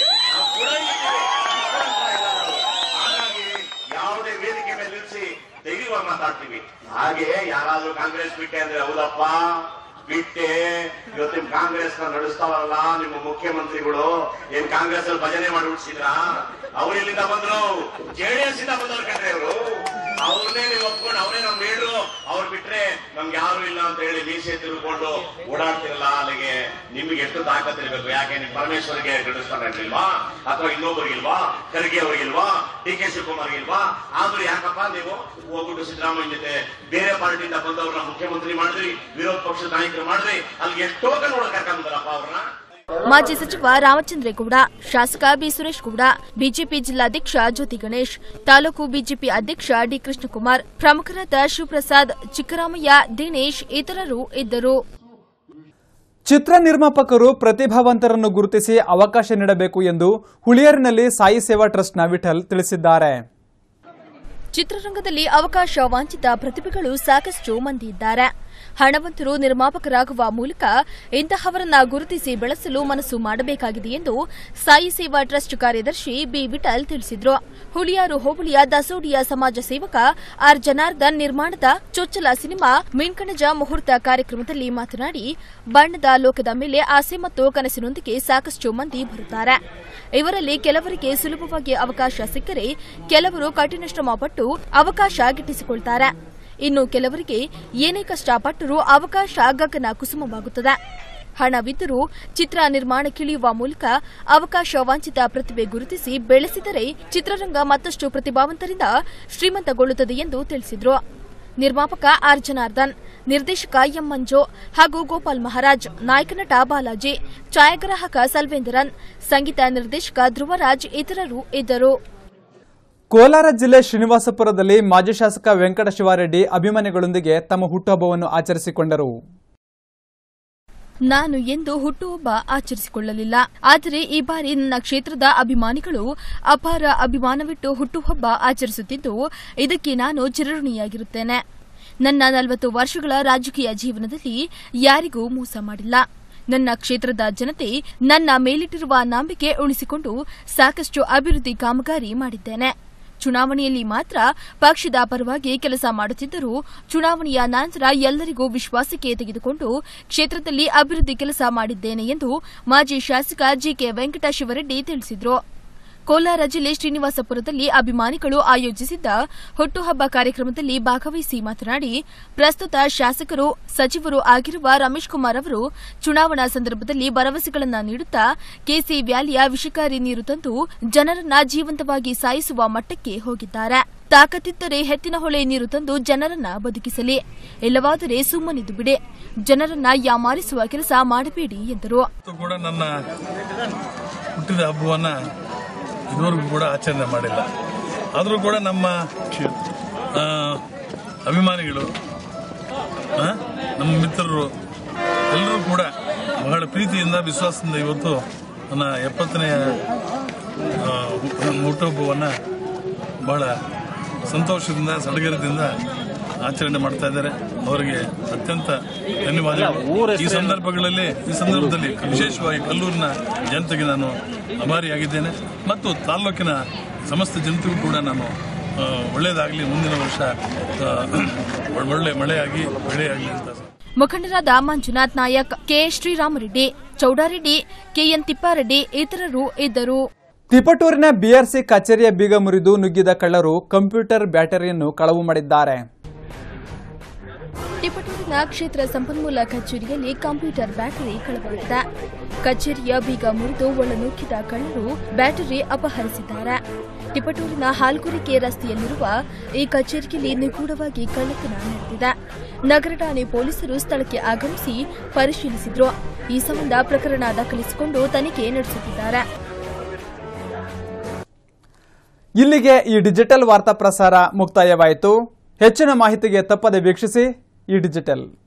L: ಹಾಗಾಗಿ ಯಾವುದೇ ವೇದಿಕೆ ಮೇಲೆ ನಿಲ್ಲಿಸಿ ಧೈರ್ಯವಾಗಿ ಮಾತಾಡ್ತೀವಿ. ಹಾಗೆ ಯಾರಾದ್ರೂ ಕಾಂಗ್ರೆಸ್ ಬಿಟ್ಟೆ ಅಂದ್ರೆ ಹೌದಪ್ಪ ಬಿಟ್ಟೆ. ಇವತ್ತು ನಿಮ್ ಕಾಂಗ್ರೆಸ್ ನಡೆಸ್ತಾವಲ್ಲ ನಿಮ್ಮ ಮುಖ್ಯಮಂತ್ರಿಗಳು, ಏನ್ ಕಾಂಗ್ರೆಸ್ ಅಲ್ಲಿ ಭಜನೆ ಮಾಡಿ ಉಳಿಸಿದ್ರ? ಅವ್ರು ಇಲ್ಲಿಂದ ಬಂದ್ರು, ಜೆಡಿಎಸ್ ಇಂದ ಬಂದವ್ರು ಕಂಡ್ರೆ ಅವರು. ಅವ್ರನ್ನೇ ನೀವು ಒಪ್ಕೊಂಡು ಅವರೇ ನಮ್ ಲೀಡ್ರು, ಅವ್ರು ಬಿಟ್ರೆ ನಮ್ಗೆ ಯಾರು ಇಲ್ಲ ಅಂತ ಹೇಳಿ ಮೀಸೆ ತಿರುಗಿಕೊಂಡು ಓಡಾಡ್ತಿರಲ್ಲ. ಅಲ್ಲಿಗೆ ನಿಮ್ಗೆ ಎಷ್ಟು ತಾಕತ್ತಿರ್ಬೇಕು? ಯಾಕೆ ನಿಮ್ ಪರಮೇಶ್ವರ್ಗೆ ಗಿಡಿಸ್ತಾನಿಲ್ವಾ, ಅಥವಾ ಇನ್ನೊಬ್ಬರಿಗಿಲ್ವಾ, ಖರ್ಗೆ ಅವ್ರಿಗಿಲ್ವಾ, ಡಿ ಕೆ ಶಿವಕುಮಾರ್ ಇಲ್ವಾ? ಆದ್ರೂ ಯಾಕಪ್ಪ ನೀವು ಹೋಗ್ಬಿಟ್ಟು ಸಿದ್ದರಾಮಯ್ಯ ಜೊತೆ ಬೇರೆ ಪಾರ್ಟಿಯಿಂದ ಬಂದವ್ರನ್ನ ಮುಖ್ಯಮಂತ್ರಿ ಮಾಡಿದ್ರಿ, ವಿರೋಧ ಪಕ್ಷದ ನಾಯಕರು ಮಾಡಿದ್ರಿ, ಅಲ್ಲಿ ಎಷ್ಟೋ ನೋಡಕ್ ಕರ್ಕೊಂಡ್ಬಂದ್ರಪ್ಪ ಅವ್ರನ್ನ.
H: ಮಾಜಿ ಸಚಿವ ರಾಮಚಂದ್ರೇಗೌಡ, ಶಾಸಕ ಬಿ ಸುರೇಶ್ ಗೌಡ, ಬಿಜೆಪಿ ಜಿಲ್ಲಾಧ್ಯಕ್ಷ ಜ್ಯೋತಿ ಗಣೇಶ್, ತಾಲೂಕು ಬಿಜೆಪಿ ಅಧ್ಯಕ್ಷ ಡಿ ಕೃಷ್ಣಕುಮಾರ್, ಪ್ರಮುಖರಾದ ಶಿವಪ್ರಸಾದ್, ಚಿಕ್ಕರಾಮಯ್ಯ, ದಿನೇಶ್ ಇತರರು ಇದ್ದರು.
A: ಚಿತ್ರ ನಿರ್ಮಾಪಕರು ಪ್ರತಿಭಾವಂತರನ್ನು ಗುರುತಿಸಿ ಅವಕಾಶ ನೀಡಬೇಕು ಎಂದು ಹುಳಿಯಾರಿನಲ್ಲಿ ಸಾಯಿ ಸೇವಾ ಟ್ರಸ್ಟ್ನ ವಿಠಲ್ ತಿಳಿಸಿದ್ದಾರೆ.
H: ಚಿತ್ರರಂಗದಲ್ಲಿ ಅವಕಾಶ ವಂಚಿತ ಪ್ರತಿಭೆಗಳು ಸಾಕಷ್ಟು ಮಂದಿ ಇದ್ದಾರೆ. ಹಣವಂತರು ನಿರ್ಮಾಪಕರಾಗುವ ಮೂಲಕ ಇಂತಹವರನ್ನ ಗುರುತಿಸಿ ಬೆಳೆಸಲು ಮನಸ್ಸು ಮಾಡಬೇಕಾಗಿದೆ ಎಂದು ಸಾಯಿ ಸೇವಾ ಟ್ರಸ್ಟ್ ಕಾರ್ಯದರ್ಶಿ ಬಿ ವಿಠಲ್ ತಿಳಿಸಿದರು. ಹುಳಿಯಾರು ಹೋಬಳಿಯ ದಸೋಡಿಯ ಸಮಾಜ ಸೇವಕ ಆರ್ ಜನಾರ್ದನ್ ನಿರ್ಮಾಣದ ಚೊಚ್ಚಲ ಸಿನಿಮಾ ಮಿಂಕಣಜ ಮುಹೂರ್ತ ಕಾರ್ಯಕ್ರಮದಲ್ಲಿ ಮಾತನಾಡಿ, ಬಣ್ಣದ ಲೋಕದ ಮೇಲೆ ಆಸೆ ಮತ್ತು ಕನಸಿನೊಂದಿಗೆ ಸಾಕಷ್ಟು ಮಂದಿ ಬರುತ್ತಾರೆ. ಇವರಲ್ಲಿ ಕೆಲವರಿಗೆ ಸುಲಭವಾಗಿ ಅವಕಾಶ ಸಿಕ್ಕರೆ ಕೆಲವರು ಕಠಿಣ ಶ್ರಮ ಪಟ್ಟು ಅವಕಾಶ ಗಿಟ್ಟಿಸಿಕೊಳ್ತಾರೆ. ಇನ್ನು ಕೆಲವರಿಗೆ ಏನೇ ಕಷ್ಟಪಟ್ಟರೂ ಅವಕಾಶ ಗಗನ ಕುಸುಮವಾಗುತ್ತದೆ. ಹಣವಿದ್ದರೂ ಚಿತ್ರ ನಿರ್ಮಾಣಕ್ಕಿಳಿಯುವ ಮೂಲಕ ಅವಕಾಶ ವಂಚಿತ ಪ್ರತಿಭೆ ಗುರುತಿಸಿ ಬೆಳೆಸಿದರೆ ಚಿತ್ರರಂಗ ಮತ್ತಷ್ಟು ಪ್ರತಿಭಾವಂತರಿಂದ ಶ್ರೀಮಂತಗೊಳ್ಳುತ್ತದೆ ಎಂದು ತಿಳಿಸಿದರು. ನಿರ್ಮಾಪಕ ಆರ್ ಜನಾರ್ದನ್, ನಿರ್ದೇಶಕ ಎಂ ಮಂಜು ಹಾಗೂ ಗೋಪಾಲ್ ಮಹಾರಾಜ್, ನಾಯಕ ನಟ ಬಾಲಾಜಿ, ಛಾಯಾಗ್ರಾಹಕ ಸಲ್ವೇಂದ್ರನ್, ಸಂಗೀತ ನಿರ್ದೇಶಕ ಧ್ರುವರಾಜ್ ಇತರರು ಇದ್ದರು.
A: ಕೋಲಾರ ಜಿಲ್ಲೆ ಶ್ರೀನಿವಾಸಪುರದಲ್ಲಿ ಮಾಜಿ ಶಾಸಕ ವೆಂಕಟ ಶಿವಾರೆಡ್ಡಿ ಅಭಿಮಾನಿಗಳೊಂದಿಗೆ ತಮ್ಮ ಹುಟ್ಟುಹಬ್ಬವನ್ನು ಆಚರಿಸಿಕೊಂಡರು.
H: ನಾನು ಎಂದು ಹುಟ್ಟುಹಬ್ಬ ಆಚರಿಸಿಕೊಳ್ಳಲಿಲ್ಲ. ಆದರೆ ಈ ಬಾರಿ ನನ್ನ ಕ್ಷೇತ್ರದ ಅಭಿಮಾನಿಗಳು ಅಪಾರ ಅಭಿಮಾನವಿಟ್ಟು ಹುಟ್ಟುಹಬ್ಬ ಆಚರಿಸುತ್ತಿದ್ದು ಇದಕ್ಕೆ ನಾನು ಚಿರಋಣಿಯಾಗಿರುತ್ತೇನೆ. ನನ್ನ ನಲವತ್ತು ವರ್ಷಗಳ ರಾಜಕೀಯ ಜೀವನದಲ್ಲಿ ಯಾರಿಗೂ ಮೋಸ ಮಾಡಿಲ್ಲ. ನನ್ನ ಕ್ಷೇತ್ರದ ಜನತೆ ನನ್ನ ಮೇಲಿಟ್ಟಿರುವ ನಂಬಿಕೆ ಉಳಿಸಿಕೊಂಡು ಸಾಕಷ್ಟು ಅಭಿವೃದ್ಧಿ ಕಾಮಗಾರಿ ಮಾಡಿದ್ದೇನೆ. ಚುನಾವಣೆಯಲ್ಲಿ ಮಾತ್ರ ಪಕ್ಷದ ಪರವಾಗಿ ಕೆಲಸ ಮಾಡುತ್ತಿದ್ದರೂ ಚುನಾವಣೆಯ ನಂತರ ಎಲ್ಲರಿಗೂ ವಿಶ್ವಾಸಕ್ಕೆ ತೆಗೆದುಕೊಂಡು ಕ್ಷೇತ್ರದಲ್ಲಿ ಅಭಿವೃದ್ಧಿ ಕೆಲಸ ಮಾಡಿದ್ದೇನೆ ಎಂದು ಮಾಜಿ ಶಾಸಕ ಜಿಕೆ ವೆಂಕಟ ಶಿವರೆಡ್ಡಿ ತಿಳಿಸಿದರು. ಕೋಲಾರ ಜಿಲ್ಲೆ ಶ್ರೀನಿವಾಸಪುರದಲ್ಲಿ ಅಭಿಮಾನಿಗಳು ಆಯೋಜಿಸಿದ್ದ ಹುಟ್ಟುಹಬ್ಬ ಕಾರ್ಯಕ್ರಮದಲ್ಲಿ ಭಾಗವಹಿಸಿ ಮಾತನಾಡಿ, ಪ್ರಸ್ತುತ ಶಾಸಕರು ಸಚಿವರು ಆಗಿರುವ ರಮೇಶ್ ಕುಮಾರ್ ಅವರು ಚುನಾವಣಾ ಸಂದರ್ಭದಲ್ಲಿ ಭರವಸೆಗಳನ್ನು ನೀಡುತ್ತಾ ಕೆಸಿ ವ್ಯಾಲಿಯ ವಿಷಕಾರಿ ನೀರು ತಂದು ಜನರನ್ನ ಜೀವಂತವಾಗಿ ಸಾಯಿಸುವ ಮಟ್ಟಕ್ಕೆ ಹೋಗಿದ್ದಾರೆ. ತಾಕತ್ತಿದ್ದರೆ ಹೆತ್ತಿನ ಹೊಳೆ ನೀರು ತಂದು ಜನರನ್ನ ಬದುಕಿಸಲಿ, ಇಲ್ಲವಾದರೆ ಸುಮ್ಮನಿದ್ದು ಬಿಡಿ, ಜನರನ್ನ ಯಾಮಾರಿಸುವ ಕೆಲಸ ಮಾಡಬೇಡಿ ಎಂದರು.
M: ಇದುವರೆಗೂ ಕೂಡ ಆಚರಣೆ ಮಾಡಿಲ್ಲ. ಆದರೂ ಕೂಡ ನಮ್ಮ ಅಭಿಮಾನಿಗಳು, ನಮ್ಮ ಮಿತ್ರರು ಎಲ್ಲರೂ ಕೂಡ ಬಹಳ ಪ್ರೀತಿಯಿಂದ ವಿಶ್ವಾಸದಿಂದ ಇವತ್ತು ನನ್ನ ಎಪ್ಪತ್ತನೆಯ ಹುಟ್ಟುಹಬ್ಬವನ್ನು ಬಹಳ ಸಂತೋಷದಿಂದ ಸಡಗರದಿಂದ ಆಚರಣೆ ಮಾಡ್ತಾ ಇದ್ದಾರೆ. ಅವರಿಗೆ ಅತ್ಯಂತ ಧನ್ಯವಾದಗಳು. ಈ ಸಂದರ್ಭಗಳಲ್ಲಿ ಈ ಸಂದರ್ಭದಲ್ಲಿ ವಿಶೇಷವಾಗಿ ಕಲ್ಲೂರಿನ ಜನತೆಗೆ ನಾನು ಆಭಾರಿಯಾಗಿದ್ದೇನೆ ಮತ್ತು ತಾಲೂಕಿನ ಸಮಸ್ತ ಜನತೆಗೂ ಕೂಡ ನಾನು ಒಳ್ಳೆಯದಾಗಲಿ, ಮುಂದಿನ ವರ್ಷ ಒಳ್ಳೆ ಮಳೆಯಾಗಿ ಬೆಳೆಯಾಗಲಿ ಅಂತ.
H: ಮುಖಂಡರಾದ ಮಂಜುನಾಥ್ ನಾಯಕ್, ಕೆ ಶ್ರೀರಾಮರೆಡ್ಡಿ, ಚೌಡಾರೆಡ್ಡಿ, ಕೆಎನ್ ತಿಪ್ಪಾರೆಡ್ಡಿ ಇತರರು ಇದ್ದರು.
A: ತಿಪಟೂರಿನ ಬಿಆರ್ಸಿ ಕಚೇರಿಯ ಬೀಗ ಮುರಿದು ನುಗ್ಗಿದ ಕಳ್ಳರು ಕಂಪ್ಯೂಟರ್ ಬ್ಯಾಟರಿಯನ್ನು ಕಳವು ಮಾಡಿದ್ದಾರೆ.
H: ತಿಪಟೂರಿನ ಕ್ಷೇತ್ರ ಸಂಪನ್ಮೂಲ ಕಚೇರಿಯಲ್ಲಿ ಕಂಪ್ಯೂಟರ್ ಬ್ಯಾಟರಿ ಕಳವಾಗಿದೆ. ಕಚೇರಿಯ ಬೀಗ ಮುರಿದು ಒಳನುಗ್ಗಿದ ಕಳ್ಳರು ಬ್ಯಾಟರಿ ಅಪಹರಿಸಿದ್ದಾರೆ. ತಿಪಟೂರಿನ ಹಾಲ್ಗುರಿಕೆ ರಸ್ತೆಯಲ್ಲಿರುವ ಈ ಕಚೇರಿಯಲ್ಲಿ ನಿಗೂಢವಾಗಿ ಕಳ್ಳತನ ನಡೆದಿದೆ. ನಗರ ಠಾಣೆ ಪೊಲೀಸರು ಸ್ಥಳಕ್ಕೆ ಆಗಮಿಸಿ ಪರಿಶೀಲಿಸಿದ್ರು. ಈ ಸಂಬಂಧ ಪ್ರಕರಣ ದಾಖಲಿಸಿಕೊಂಡು ತನಿಖೆ ನಡೆಸುತ್ತಿದ್ದಾರೆ.
A: ಇಲ್ಲಿಗೆ ಈ ಡಿಜಿಟಲ್ ವಾರ್ತಾ ಪ್ರಸಾರ ಮುಕ್ತಾಯವಾಯಿತು. ಹೆಚ್ಚಿನ ಮಾಹಿತಿಗೆ ತಪ್ಪದೆ ವೀಕ್ಷಿಸಿ ಈ ಡಿಜಿಟಲ್.